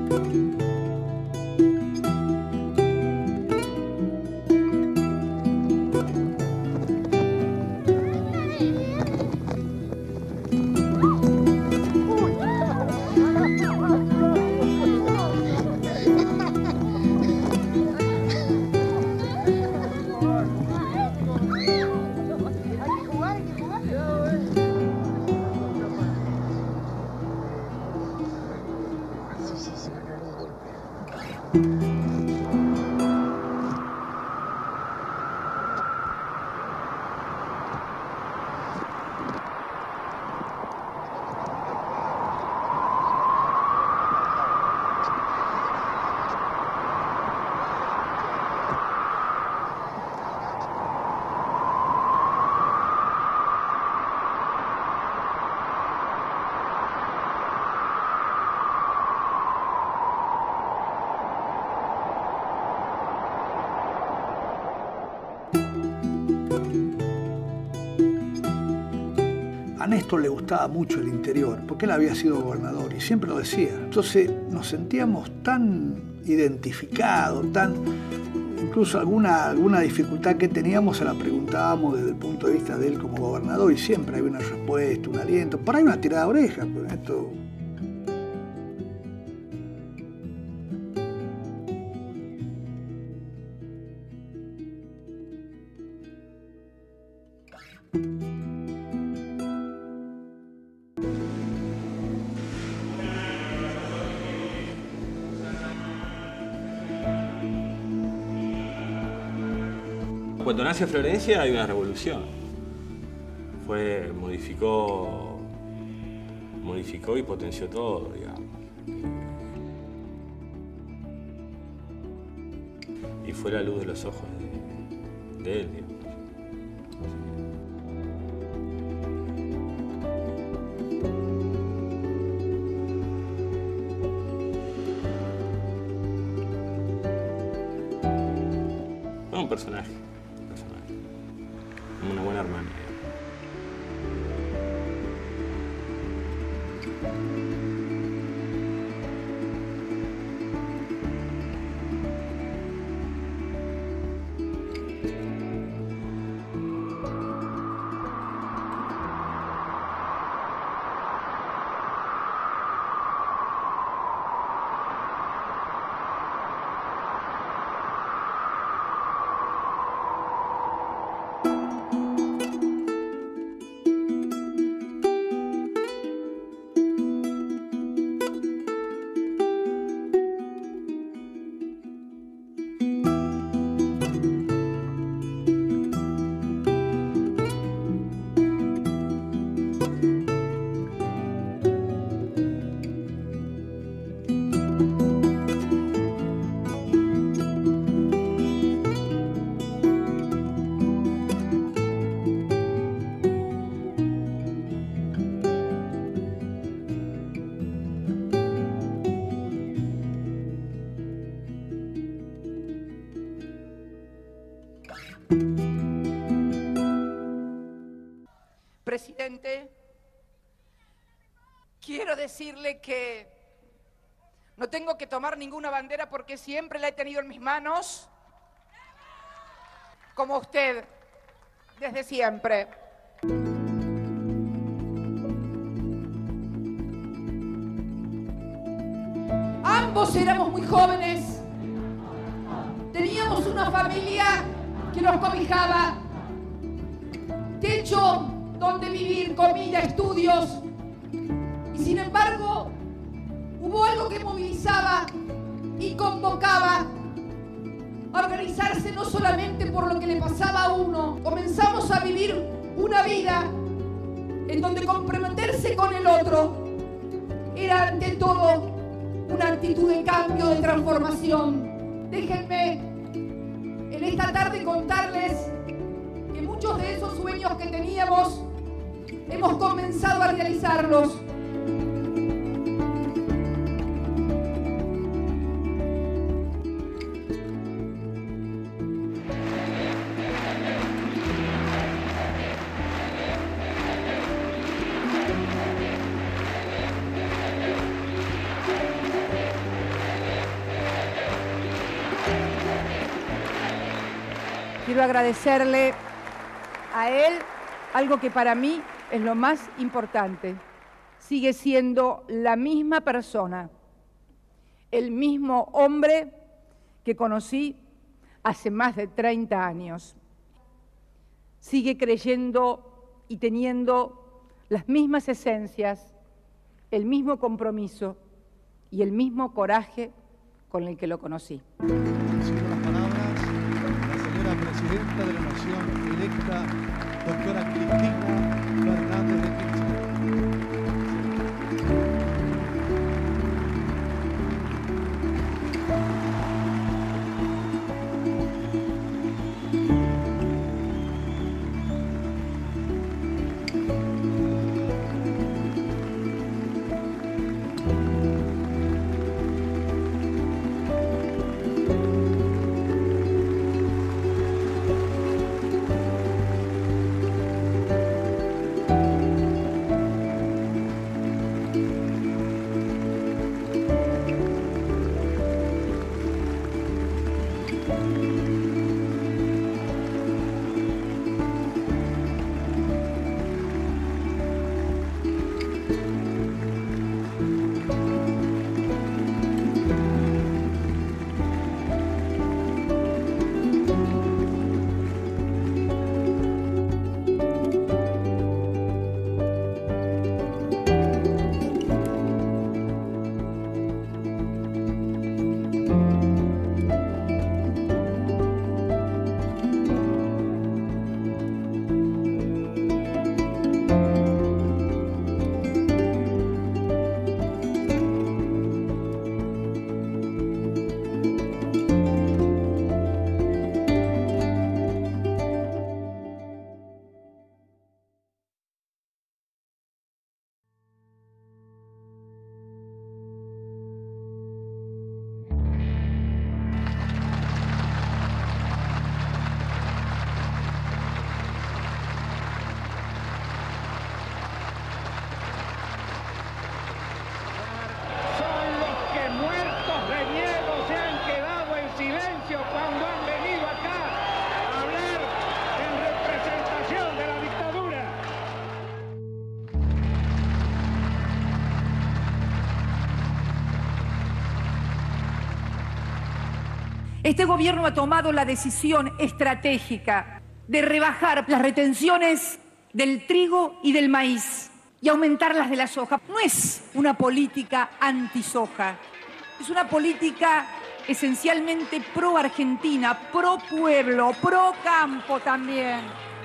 A Néstor le gustaba mucho el interior, porque él había sido gobernador y siempre lo decía. Entonces nos sentíamos tan identificados, incluso alguna dificultad que teníamos se la preguntábamos desde el punto de vista de él como gobernador y siempre había una respuesta, un aliento, por ahí una tirada de oreja, pero esto... Cuando nace Florencia hay una revolución. Modificó y potenció todo, digamos. Y fue la luz de los ojos de él, digamos. personaje. Una buena hermana. Presidente, quiero decirle que no tengo que tomar ninguna bandera porque siempre la he tenido en mis manos, como usted, desde siempre. Ambos éramos muy jóvenes, teníamos una familia que nos cobijaba, techo donde vivir, comida, estudios. Y sin embargo, hubo algo que movilizaba y convocaba a organizarse no solamente por lo que le pasaba a uno. Comenzamos a vivir una vida en donde comprometerse con el otro era ante todo una actitud de cambio, de transformación. Déjenme en esta tarde contarles que muchos de esos sueños que teníamos hemos comenzado a realizarlos. Quiero agradecerle a él algo que para mí es lo más importante. Sigue siendo la misma persona, el mismo hombre que conocí hace más de 30 años. Sigue creyendo y teniendo las mismas esencias, el mismo compromiso y el mismo coraje con el que lo conocí. Presidenta de la Nación electa, doctora Cristina Fernández de Kirchner. Este gobierno ha tomado la decisión estratégica de rebajar las retenciones del trigo y del maíz y aumentar las de la soja. No es una política anti-soja, es una política esencialmente pro-Argentina, pro-pueblo, pro-campo también.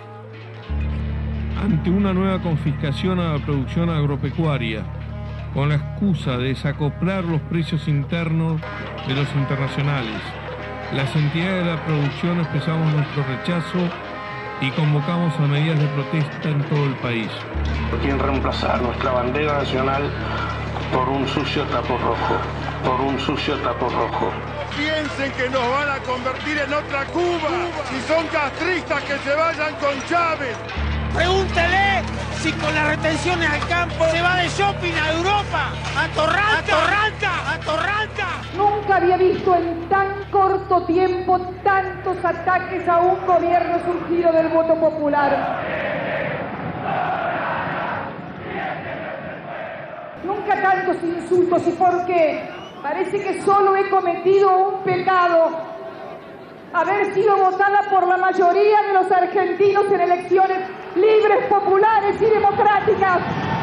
Ante una nueva confiscación a la producción agropecuaria, con la excusa de desacoplar los precios internos de los internacionales, las entidades de la producción expresamos nuestro rechazo y convocamos a medidas de protesta en todo el país. Quieren reemplazar nuestra bandera nacional por un sucio trapo rojo, por un sucio trapo rojo. No piensen que nos van a convertir en otra Cuba. Si son castristas, que se vayan con Chávez. Pregúntele si con las retenciones al campo se va de shopping a Europa, a Torranta. Nunca había visto en tan corto tiempo tantos ataques a un gobierno surgido del voto popular. Nunca tantos insultos. ¿Y por qué? Parece que solo he cometido un pecado: haber sido votada por la mayoría de los argentinos en elecciones libres, populares y democráticas.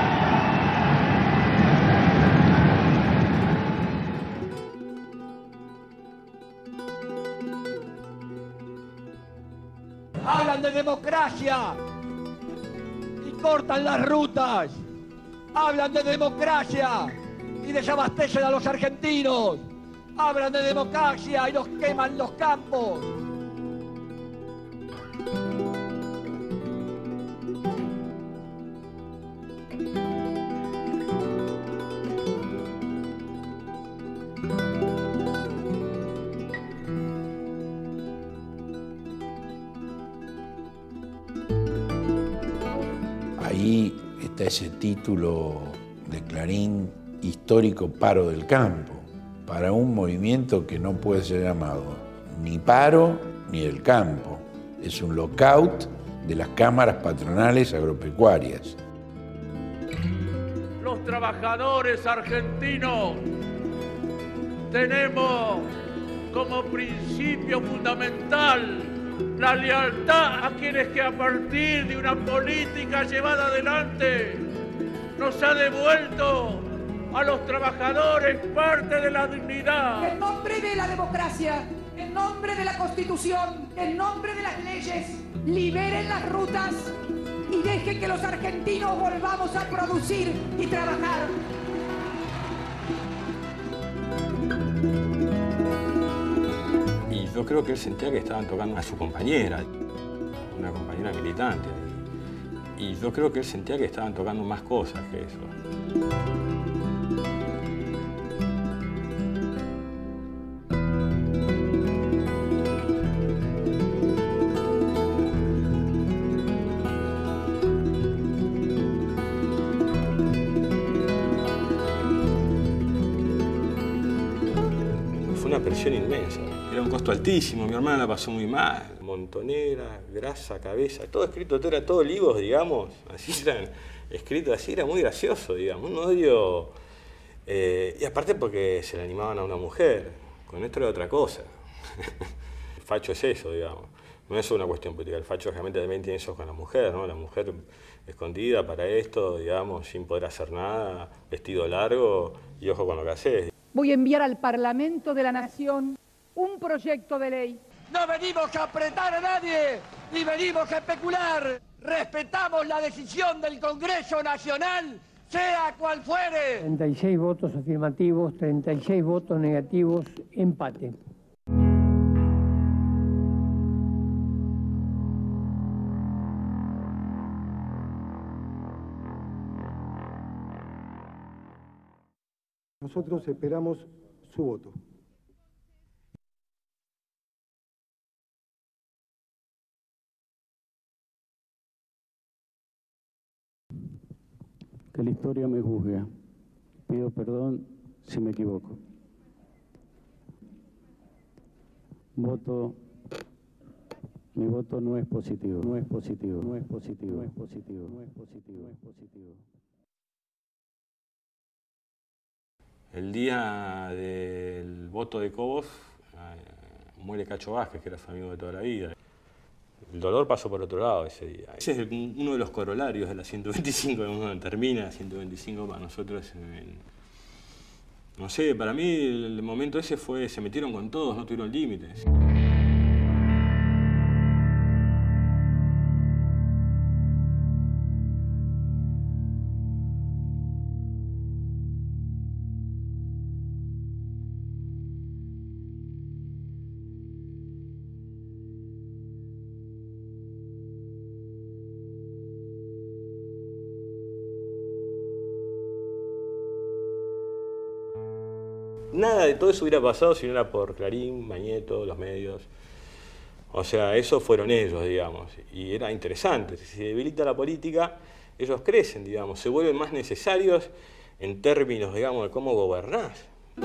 Hablan de democracia y cortan las rutas. Hablan de democracia y desabastecen a los argentinos. Hablan de democracia y nos queman los campos. Ahí está ese título de Clarín, histórico paro del campo, para un movimiento que no puede ser llamado ni paro ni del campo. Es un lockout de las cámaras patronales agropecuarias. Los trabajadores argentinos tenemos como principio fundamental la lealtad a quienes que a partir de una política llevada adelante nos ha devuelto a los trabajadores parte de la dignidad. En nombre de la democracia, en nombre de la Constitución, en nombre de las leyes, liberen las rutas y dejen que los argentinos volvamos a producir y trabajar. Y yo creo que él sentía que estaban tocando a su compañera, una compañera militante. Y yo creo que él sentía que estaban tocando más cosas que eso. Fue una presión inmensa. Era un costo altísimo, mi hermana la pasó muy mal. Montonera, grasa, cabeza, todo escrito, era todo libros, digamos, así eran escritos así, era muy gracioso, digamos, un odio. Y aparte porque se le animaban a una mujer, con esto era otra cosa. El facho es eso, digamos, no es una cuestión política, el facho realmente también tiene eso con la mujer, ¿no? La mujer escondida para esto, digamos, sin poder hacer nada, vestido largo y ojo con lo que haces. Voy a enviar al Parlamento de la Nación un proyecto de ley. No venimos a apretar a nadie, ni venimos a especular. Respetamos la decisión del Congreso Nacional, sea cual fuere. 36 votos afirmativos, 36 votos negativos, empate. Nosotros esperamos su voto. Que la historia me juzgue. Pido perdón si me equivoco. Mi voto no es positivo, no es positivo, no es positivo, no es positivo, no es positivo, no es positivo. El día del voto de Cobos, muere Cacho Vázquez, que era su amigo de toda la vida. El dolor pasó por otro lado ese día. Ese es uno de los corolarios de la 125, cuando termina la 125 para nosotros. No sé, para mí el momento ese fue, se metieron con todos, no tuvieron límites. Nada de todo eso hubiera pasado si no era por Clarín, Mañeto, los medios. O sea, esos fueron ellos, digamos. Y era interesante. Si se debilita la política, ellos crecen, digamos. Se vuelven más necesarios en términos, digamos, de cómo gobernás.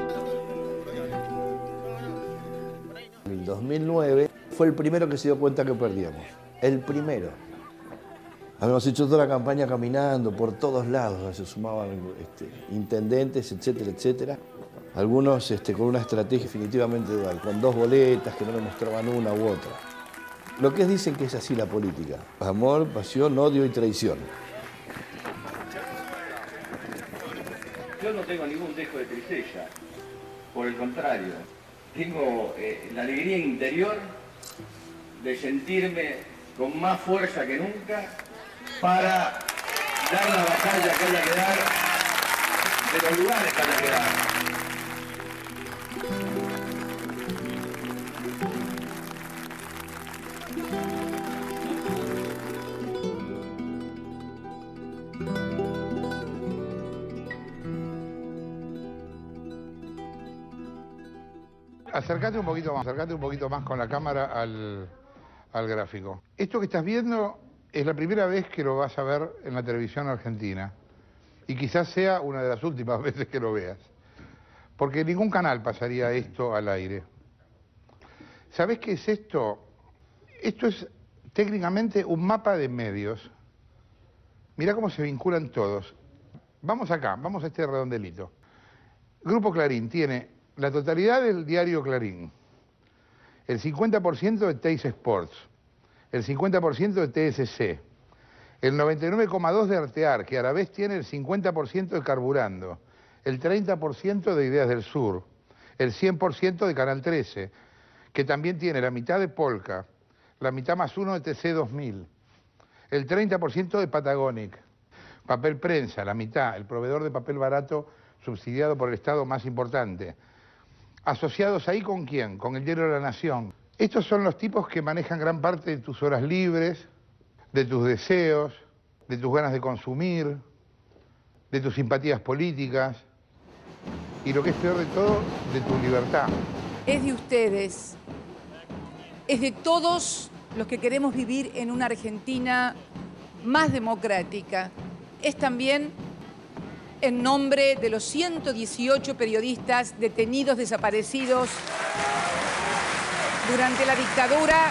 En el 2009 fue el primero que se dio cuenta que perdíamos. El primero. Habíamos hecho toda la campaña caminando por todos lados. Se sumaban intendentes, etcétera, etcétera. Algunos con una estrategia definitivamente dual, con 2 boletas que no le mostraban una u otra. Lo que dicen que es así la política. Amor, pasión, odio y traición. Yo no tengo ningún dejo de tristeza. Por el contrario, tengo la alegría interior de sentirme con más fuerza que nunca para dar la batalla que haya que dar, de los lugares que haya que dar. Acércate un poquito más con la cámara al gráfico. Esto que estás viendo es la primera vez que lo vas a ver en la televisión argentina y quizás sea una de las últimas veces que lo veas, porque ningún canal pasaría esto al aire. ¿Sabés qué es esto? Esto es técnicamente un mapa de medios. Mirá cómo se vinculan todos. Vamos acá, vamos a este redondelito. Grupo Clarín tiene la totalidad del diario Clarín, el 50% de Teis Sports, el 50% de TSC, el 99,2% de Artear, que a la vez tiene el 50% de Carburando, el 30% de Ideas del Sur, el 100% de Canal 13, que también tiene la mitad de Polka, la mitad más 1 de TC 2000, el 30% de Patagonic, Papel Prensa, la mitad, el proveedor de papel barato subsidiado por el Estado más importante. ¿Asociados ahí con quién? Con el diario de la Nación. Estos son los tipos que manejan gran parte de tus horas libres, de tus deseos, de tus ganas de consumir, de tus simpatías políticas y, lo que es peor de todo, de tu libertad. Es de ustedes, es de todos los que queremos vivir en una Argentina más democrática. Es también en nombre de los 118 periodistas detenidos, desaparecidos durante la dictadura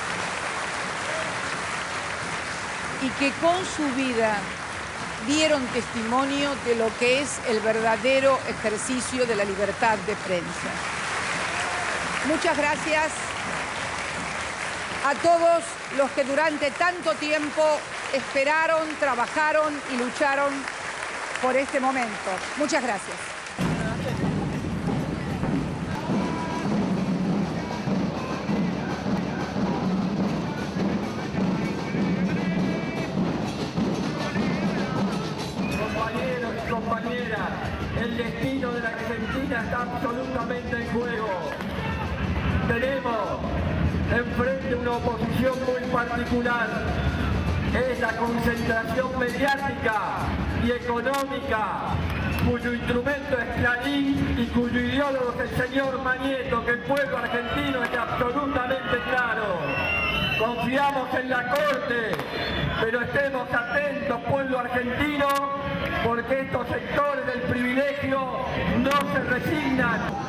y que con su vida dieron testimonio de lo que es el verdadero ejercicio de la libertad de prensa. Muchas gracias a todos los que durante tanto tiempo esperaron, trabajaron y lucharon por este momento. Muchas gracias. Compañeros y compañeras, el destino de la Argentina está absolutamente en juego. Tenemos enfrente una oposición muy particular. Es la concentración mediática y económica, cuyo instrumento es Clarín y cuyo ideólogo es el señor Mañeto, que el pueblo argentino es absolutamente claro. Confiamos en la Corte, pero estemos atentos, pueblo argentino, porque estos sectores del privilegio no se resignan.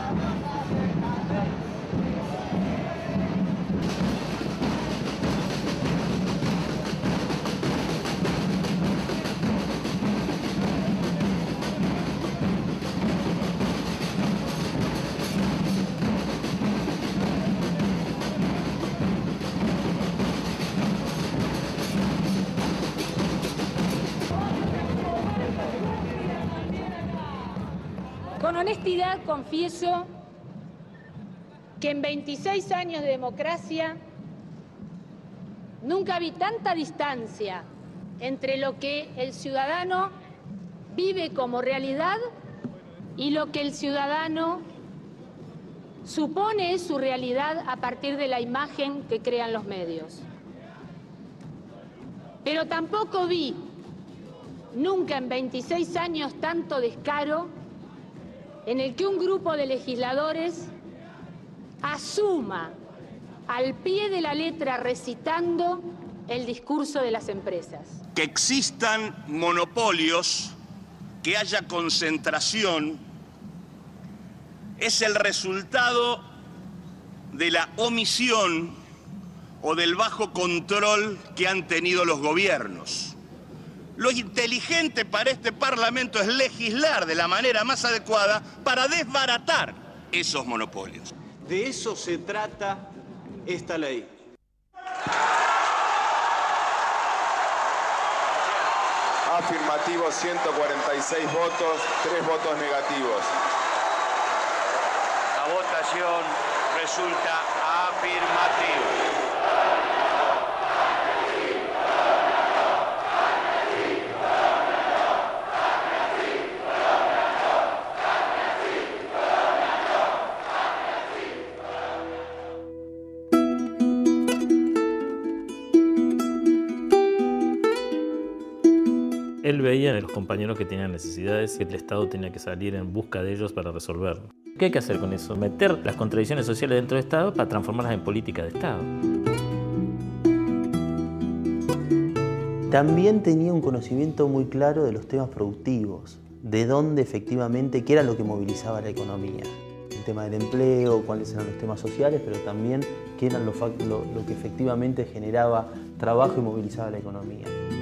honestidad confieso que en 26 años de democracia nunca vi tanta distancia entre lo que el ciudadano vive como realidad y lo que el ciudadano supone es su realidad a partir de la imagen que crean los medios. Pero tampoco vi nunca en 26 años tanto descaro en el que un grupo de legisladores asuma al pie de la letra recitando el discurso de las empresas. Que existan monopolios, que haya concentración, es el resultado de la omisión o del bajo control que han tenido los gobiernos. Lo inteligente para este Parlamento es legislar de la manera más adecuada para desbaratar esos monopolios. De eso se trata esta ley. Afirmativos 146 votos, 3 votos negativos. La votación resulta afirmativa. Él veía en los compañeros que tenían necesidades y el Estado tenía que salir en busca de ellos para resolverlo. ¿Qué hay que hacer con eso? Meter las contradicciones sociales dentro del Estado para transformarlas en política de Estado. También tenía un conocimiento muy claro de los temas productivos, de dónde efectivamente, qué era lo que movilizaba la economía. El tema del empleo, cuáles eran los temas sociales, pero también qué era lo que efectivamente generaba trabajo y movilizaba la economía.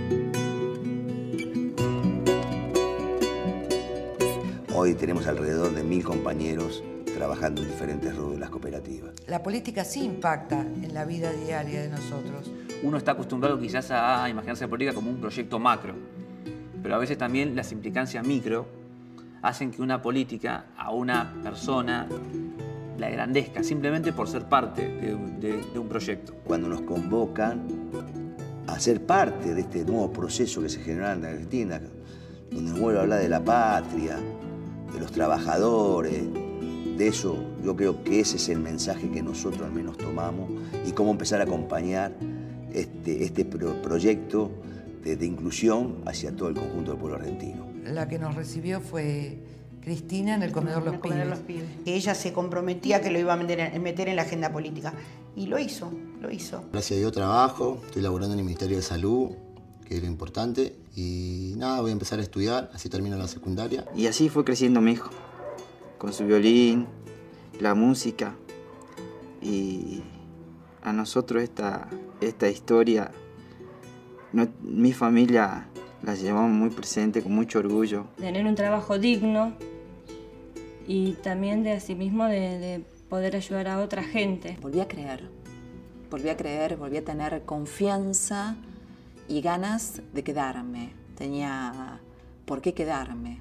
Hoy tenemos alrededor de 1000 compañeros trabajando en diferentes rubros de las cooperativas. La política sí impacta en la vida diaria de nosotros. Uno está acostumbrado quizás a imaginarse la política como un proyecto macro, pero a veces también las implicancias micro hacen que una política a una persona la engrandezca simplemente por ser parte de un proyecto. Cuando nos convocan a ser parte de este nuevo proceso que se generó en Argentina, donde nos vuelve a hablar de la patria, de los trabajadores, de eso yo creo que ese es el mensaje que nosotros al menos tomamos y cómo empezar a acompañar este proyecto de inclusión hacia todo el conjunto del pueblo argentino. La que nos recibió fue Cristina en el Comedor Los Pibes. Ella se comprometía que lo iba a meter en la agenda política y lo hizo, lo hizo. Gracias a Dios trabajo, estoy laborando en el Ministerio de Salud, que es lo importante, y nada, voy a empezar a estudiar, así termino la secundaria. Y así fue creciendo mi hijo, con su violín, la música, y a nosotros esta historia, mi familia la llevamos muy presente, con mucho orgullo. Tener un trabajo digno y también de asimismo de poder ayudar a otra gente. Volví a creer, volví a tener confianza y ganas de quedarme. Tenía por qué quedarme.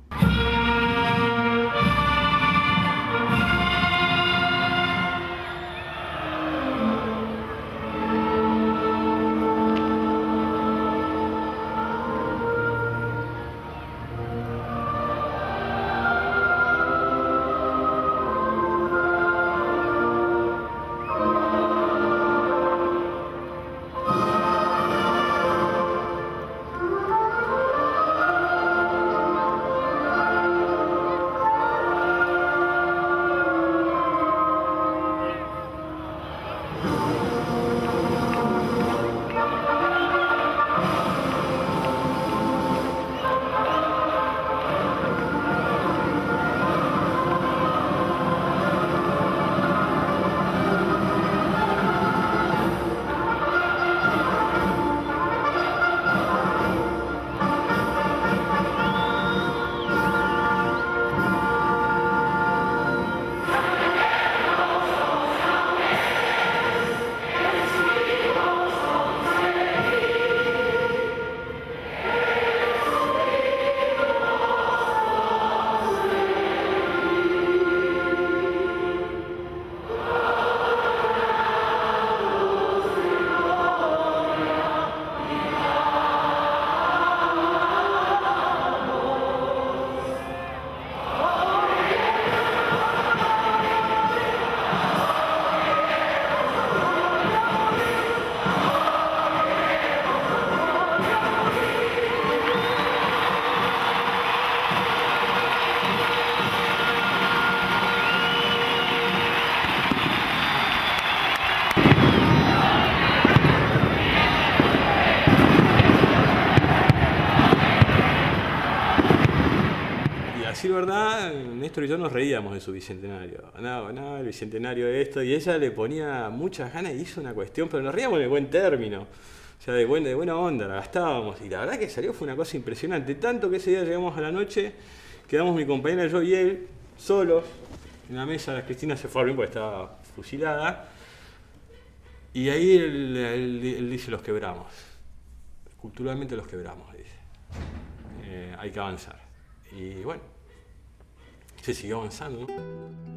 verdad, Néstor y yo nos reíamos de su bicentenario. No, el bicentenario de esto, y ella le ponía muchas ganas y hizo una cuestión, pero nos reíamos en el buen término. O sea, de buena onda, la gastábamos. Y la verdad que salió, fue una cosa impresionante. Tanto que ese día llegamos a la noche, quedamos mi compañera, yo y él, solos, en la mesa. Cristina se fue a dormir porque estaba fusilada. Y ahí él dice, los quebramos. Culturalmente los quebramos, dice. Hay que avanzar. Y bueno, se siguió avanzando, ¿no?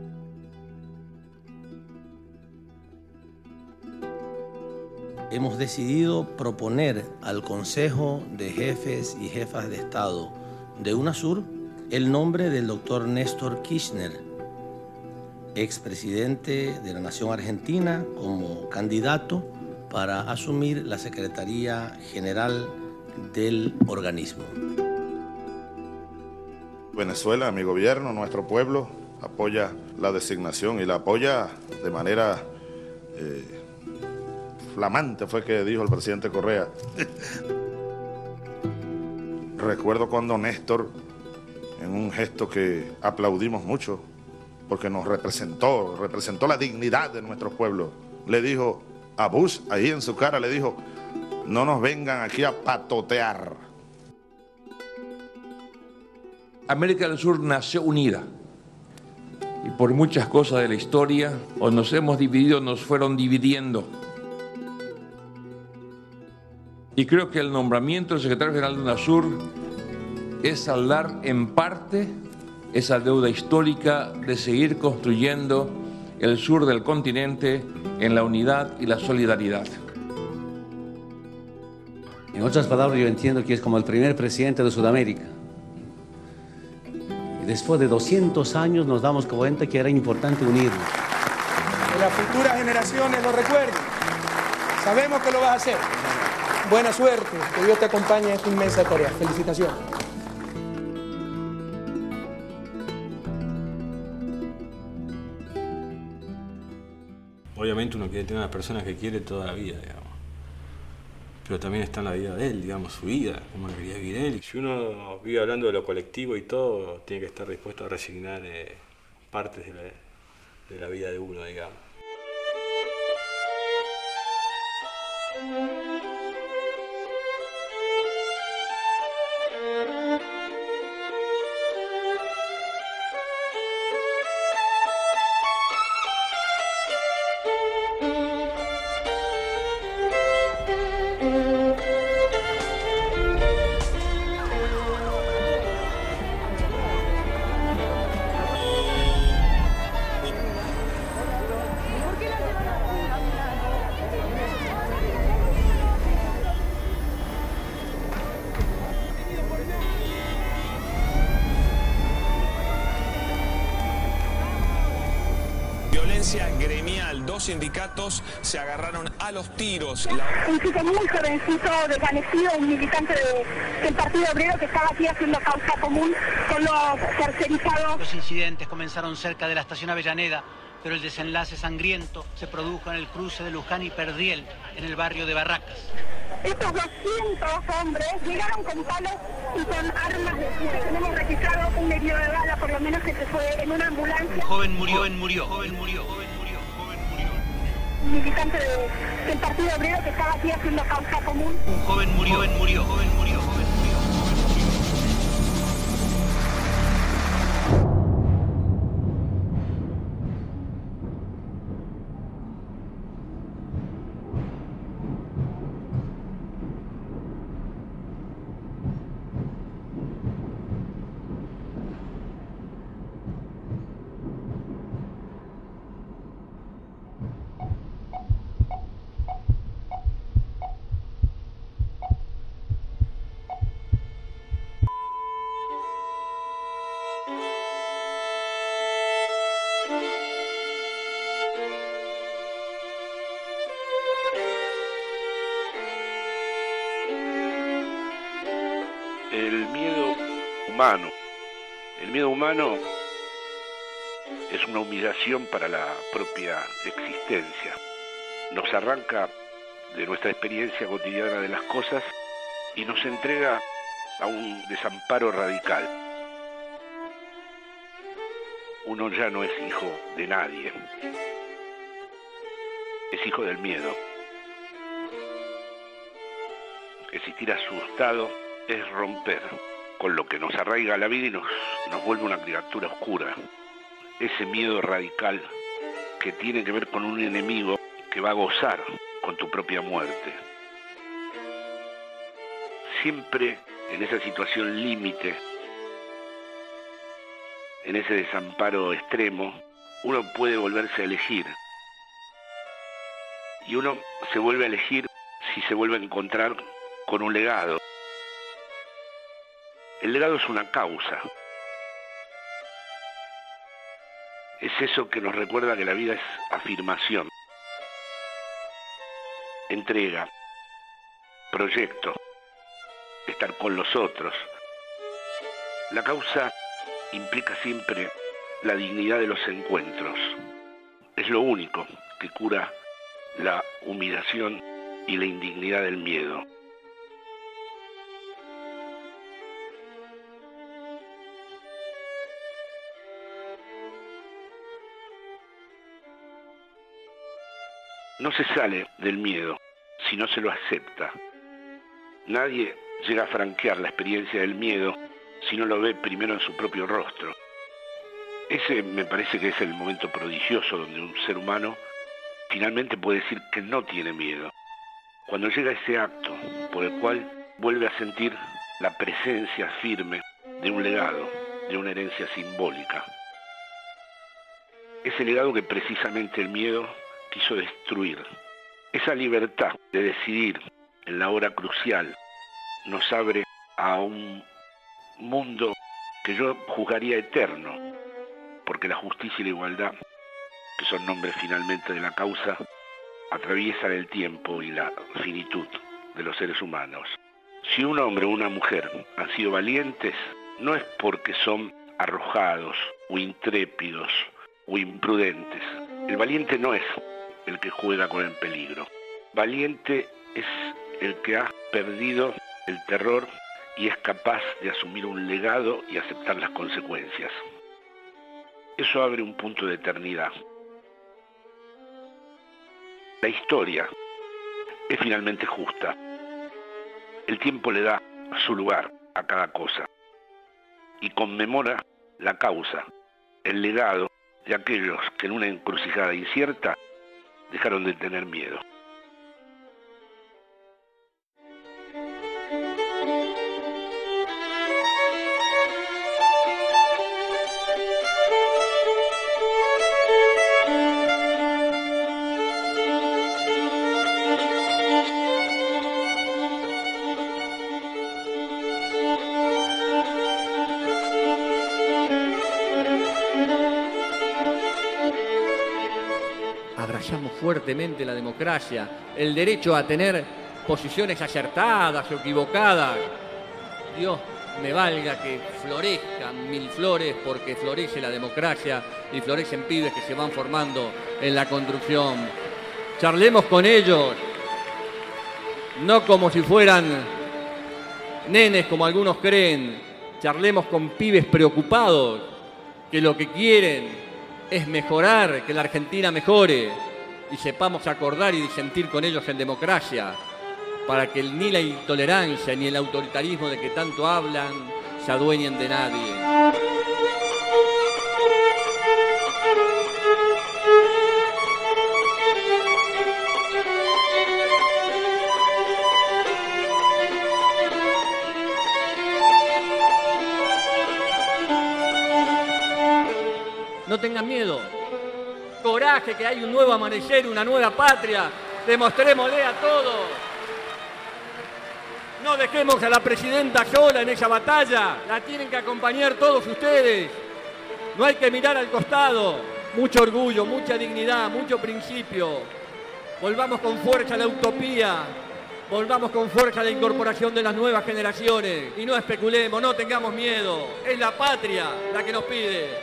Hemos decidido proponer al Consejo de Jefes y Jefas de Estado de UNASUR el nombre del doctor Néstor Kirchner, expresidente de la Nación Argentina, como candidato para asumir la Secretaría General del organismo. Venezuela, mi gobierno, nuestro pueblo, apoya la designación y la apoya de manera flamante, fue que dijo el presidente Correa. Recuerdo cuando Néstor, en un gesto que aplaudimos mucho, porque nos representó la dignidad de nuestro pueblo, le dijo a Bush, ahí en su cara, le dijo, no nos vengan aquí a patotear. América del Sur nació unida y por muchas cosas de la historia, o nos hemos dividido, nos fueron dividiendo. Y creo que el nombramiento del secretario general de UNASUR es saldar en parte esa deuda histórica de seguir construyendo el sur del continente en la unidad y la solidaridad. En otras palabras, yo entiendo que es como el primer presidente de Sudamérica. Y después de 200 años nos damos cuenta que era importante unirnos. Que las futuras generaciones lo recuerden. Sabemos que lo vas a hacer. Buena suerte, que Dios te acompañe en esta inmensa tarea. Felicitaciones. Obviamente uno quiere tener a las personas que quiere toda la vida, digamos. Pero también está en la vida de él, digamos, su vida, cómo la quería vivir él. Y si uno vive hablando de lo colectivo y todo, tiene que estar dispuesto a resignar partes de la vida de uno, digamos. Gremial, dos sindicatos se agarraron a los tiros. Un chico muy jovencito, desvanecido, un militante del Partido Obrero que estaba aquí haciendo causa común con los tercerizados. Los incidentes comenzaron cerca de la estación Avellaneda, pero el desenlace sangriento se produjo en el cruce de Luján y Perdriel, en el barrio de Barracas. Estos 200 hombres llegaron con palos y con armas de fuego. Tenemos registrado un herido de bala, por lo menos que se fue en una ambulancia. Un joven murió. Un militante del Partido Obrero que estaba aquí haciendo causa común. Un joven murió. El miedo humano es una humillación para la propia existencia. Nos arranca de nuestra experiencia cotidiana de las cosas y nos entrega a un desamparo radical. uno ya no es hijo de nadie. Es hijo del miedo. Existir asustado es romper con lo que nos arraiga a la vida y nos vuelve una criatura oscura. Ese miedo radical que tiene que ver con un enemigo que va a gozar con tu propia muerte. Siempre en esa situación límite, en ese desamparo extremo, uno puede volverse a elegir. Y uno se vuelve a elegir si se vuelve a encontrar con un legado. El legado es una causa. Es eso que nos recuerda que la vida es afirmación, entrega, proyecto, estar con los otros. La causa implica siempre la dignidad de los encuentros. Es lo único que cura la humillación y la indignidad del miedo. No se sale del miedo si no se lo acepta. Nadie llega a franquear la experiencia del miedo si no lo ve primero en su propio rostro. Ese me parece que es el momento prodigioso donde un ser humano finalmente puede decir que no tiene miedo. Cuando llega ese acto por el cual vuelve a sentir la presencia firme de un legado, de una herencia simbólica. Ese legado que precisamente el miedo quiso destruir. Esa libertad de decidir en la hora crucial nos abre a un mundo que yo juzgaría eterno, porque la justicia y la igualdad, que son nombres finalmente de la causa, atraviesan el tiempo y la finitud de los seres humanos. Si un hombre o una mujer han sido valientes, no es porque son arrojados o intrépidos o imprudentes. El valiente no es el que juega con el peligro. Valiente es el que ha perdido el terror y es capaz de asumir un legado y aceptar las consecuencias. Eso abre un punto de eternidad. La historia es finalmente justa. El tiempo le da su lugar a cada cosa y conmemora la causa, el legado de aquellos que en una encrucijada incierta dejaron de tener miedo. Abrazamos fuertemente la democracia, el derecho a tener posiciones acertadas o equivocadas. Dios me valga que florezcan mil flores porque florece la democracia y florecen pibes que se van formando en la construcción. Charlemos con ellos, no como si fueran nenes como algunos creen. Charlemos con pibes preocupados que lo que quieren es mejorar, que la Argentina mejore y sepamos acordar y disentir con ellos en democracia para que ni la intolerancia ni el autoritarismo de que tanto hablan se adueñen de nadie. No tengan miedo. Coraje, que hay un nuevo amanecer, una nueva patria. Demostrémosle a todos. No dejemos a la presidenta sola en esa batalla. La tienen que acompañar todos ustedes. No hay que mirar al costado. Mucho orgullo, mucha dignidad, mucho principio. Volvamos con fuerza a la utopía. Volvamos con fuerza a la incorporación de las nuevas generaciones. Y no especulemos, no tengamos miedo. Es la patria la que nos pide.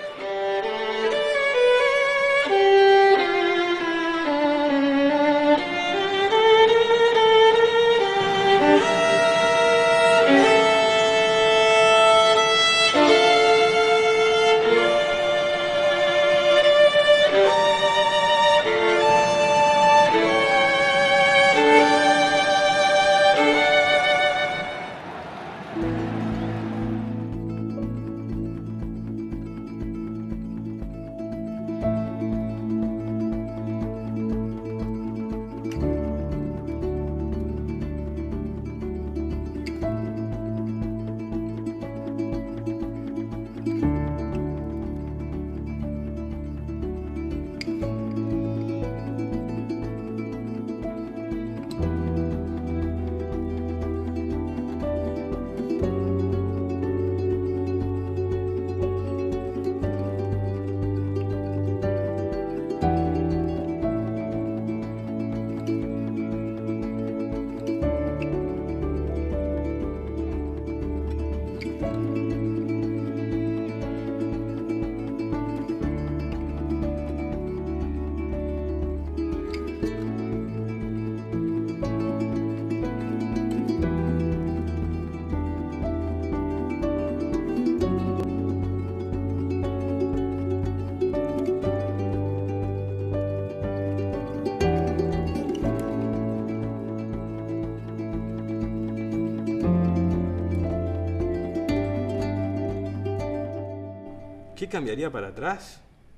¿qué cambiaría para atrás?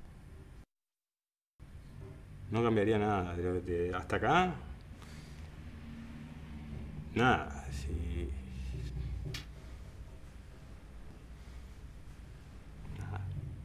No cambiaría nada. Hasta acá, nada. Sí. Nada.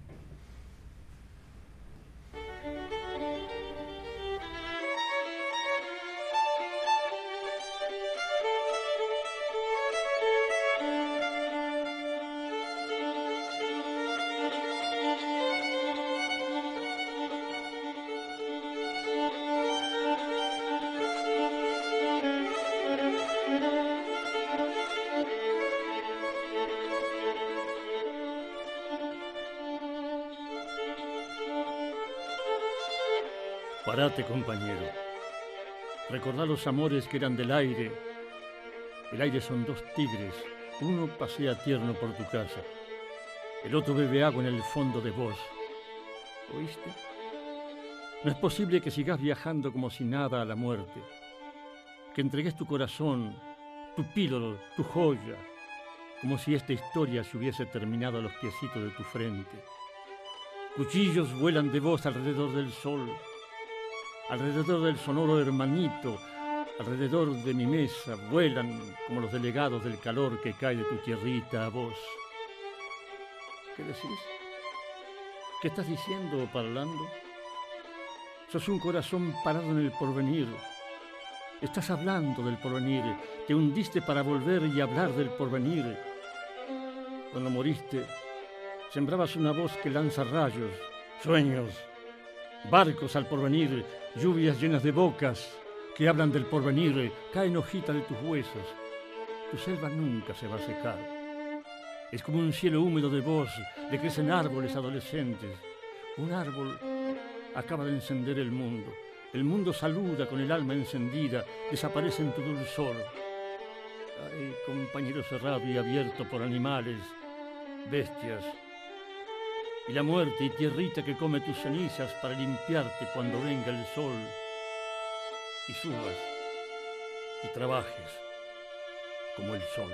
Parate, compañero. Recordá los amores que eran del aire. El aire son dos tigres. Uno pasea tierno por tu casa. El otro bebe agua en el fondo de vos. ¿Oíste? No es posible que sigas viajando como si nada a la muerte. Que entregues tu corazón, tu píloro, tu joya, como si esta historia se hubiese terminado a los piecitos de tu frente. Cuchillos vuelan de vos alrededor del sol, alrededor del sonoro hermanito, alrededor de mi mesa, vuelan como los delegados del calor que cae de tu tierrita a vos. ¿Qué decís? ¿Qué estás diciendo o parlando? Sos un corazón parado en el porvenir. Estás hablando del porvenir, te hundiste para volver y hablar del porvenir. Cuando moriste, sembrabas una voz que lanza rayos, sueños, barcos al porvenir, lluvias llenas de bocas que hablan del porvenir, caen hojitas de tus huesos. Tu selva nunca se va a secar. Es como un cielo húmedo de voz, le crecen árboles adolescentes. Un árbol acaba de encender el mundo. El mundo saluda con el alma encendida, desaparece en tu dulzor. Ay, compañero cerrado y abierto por animales, bestias, y la muerte y tierrita que come tus cenizas para limpiarte cuando venga el sol, y subas y trabajes como el sol.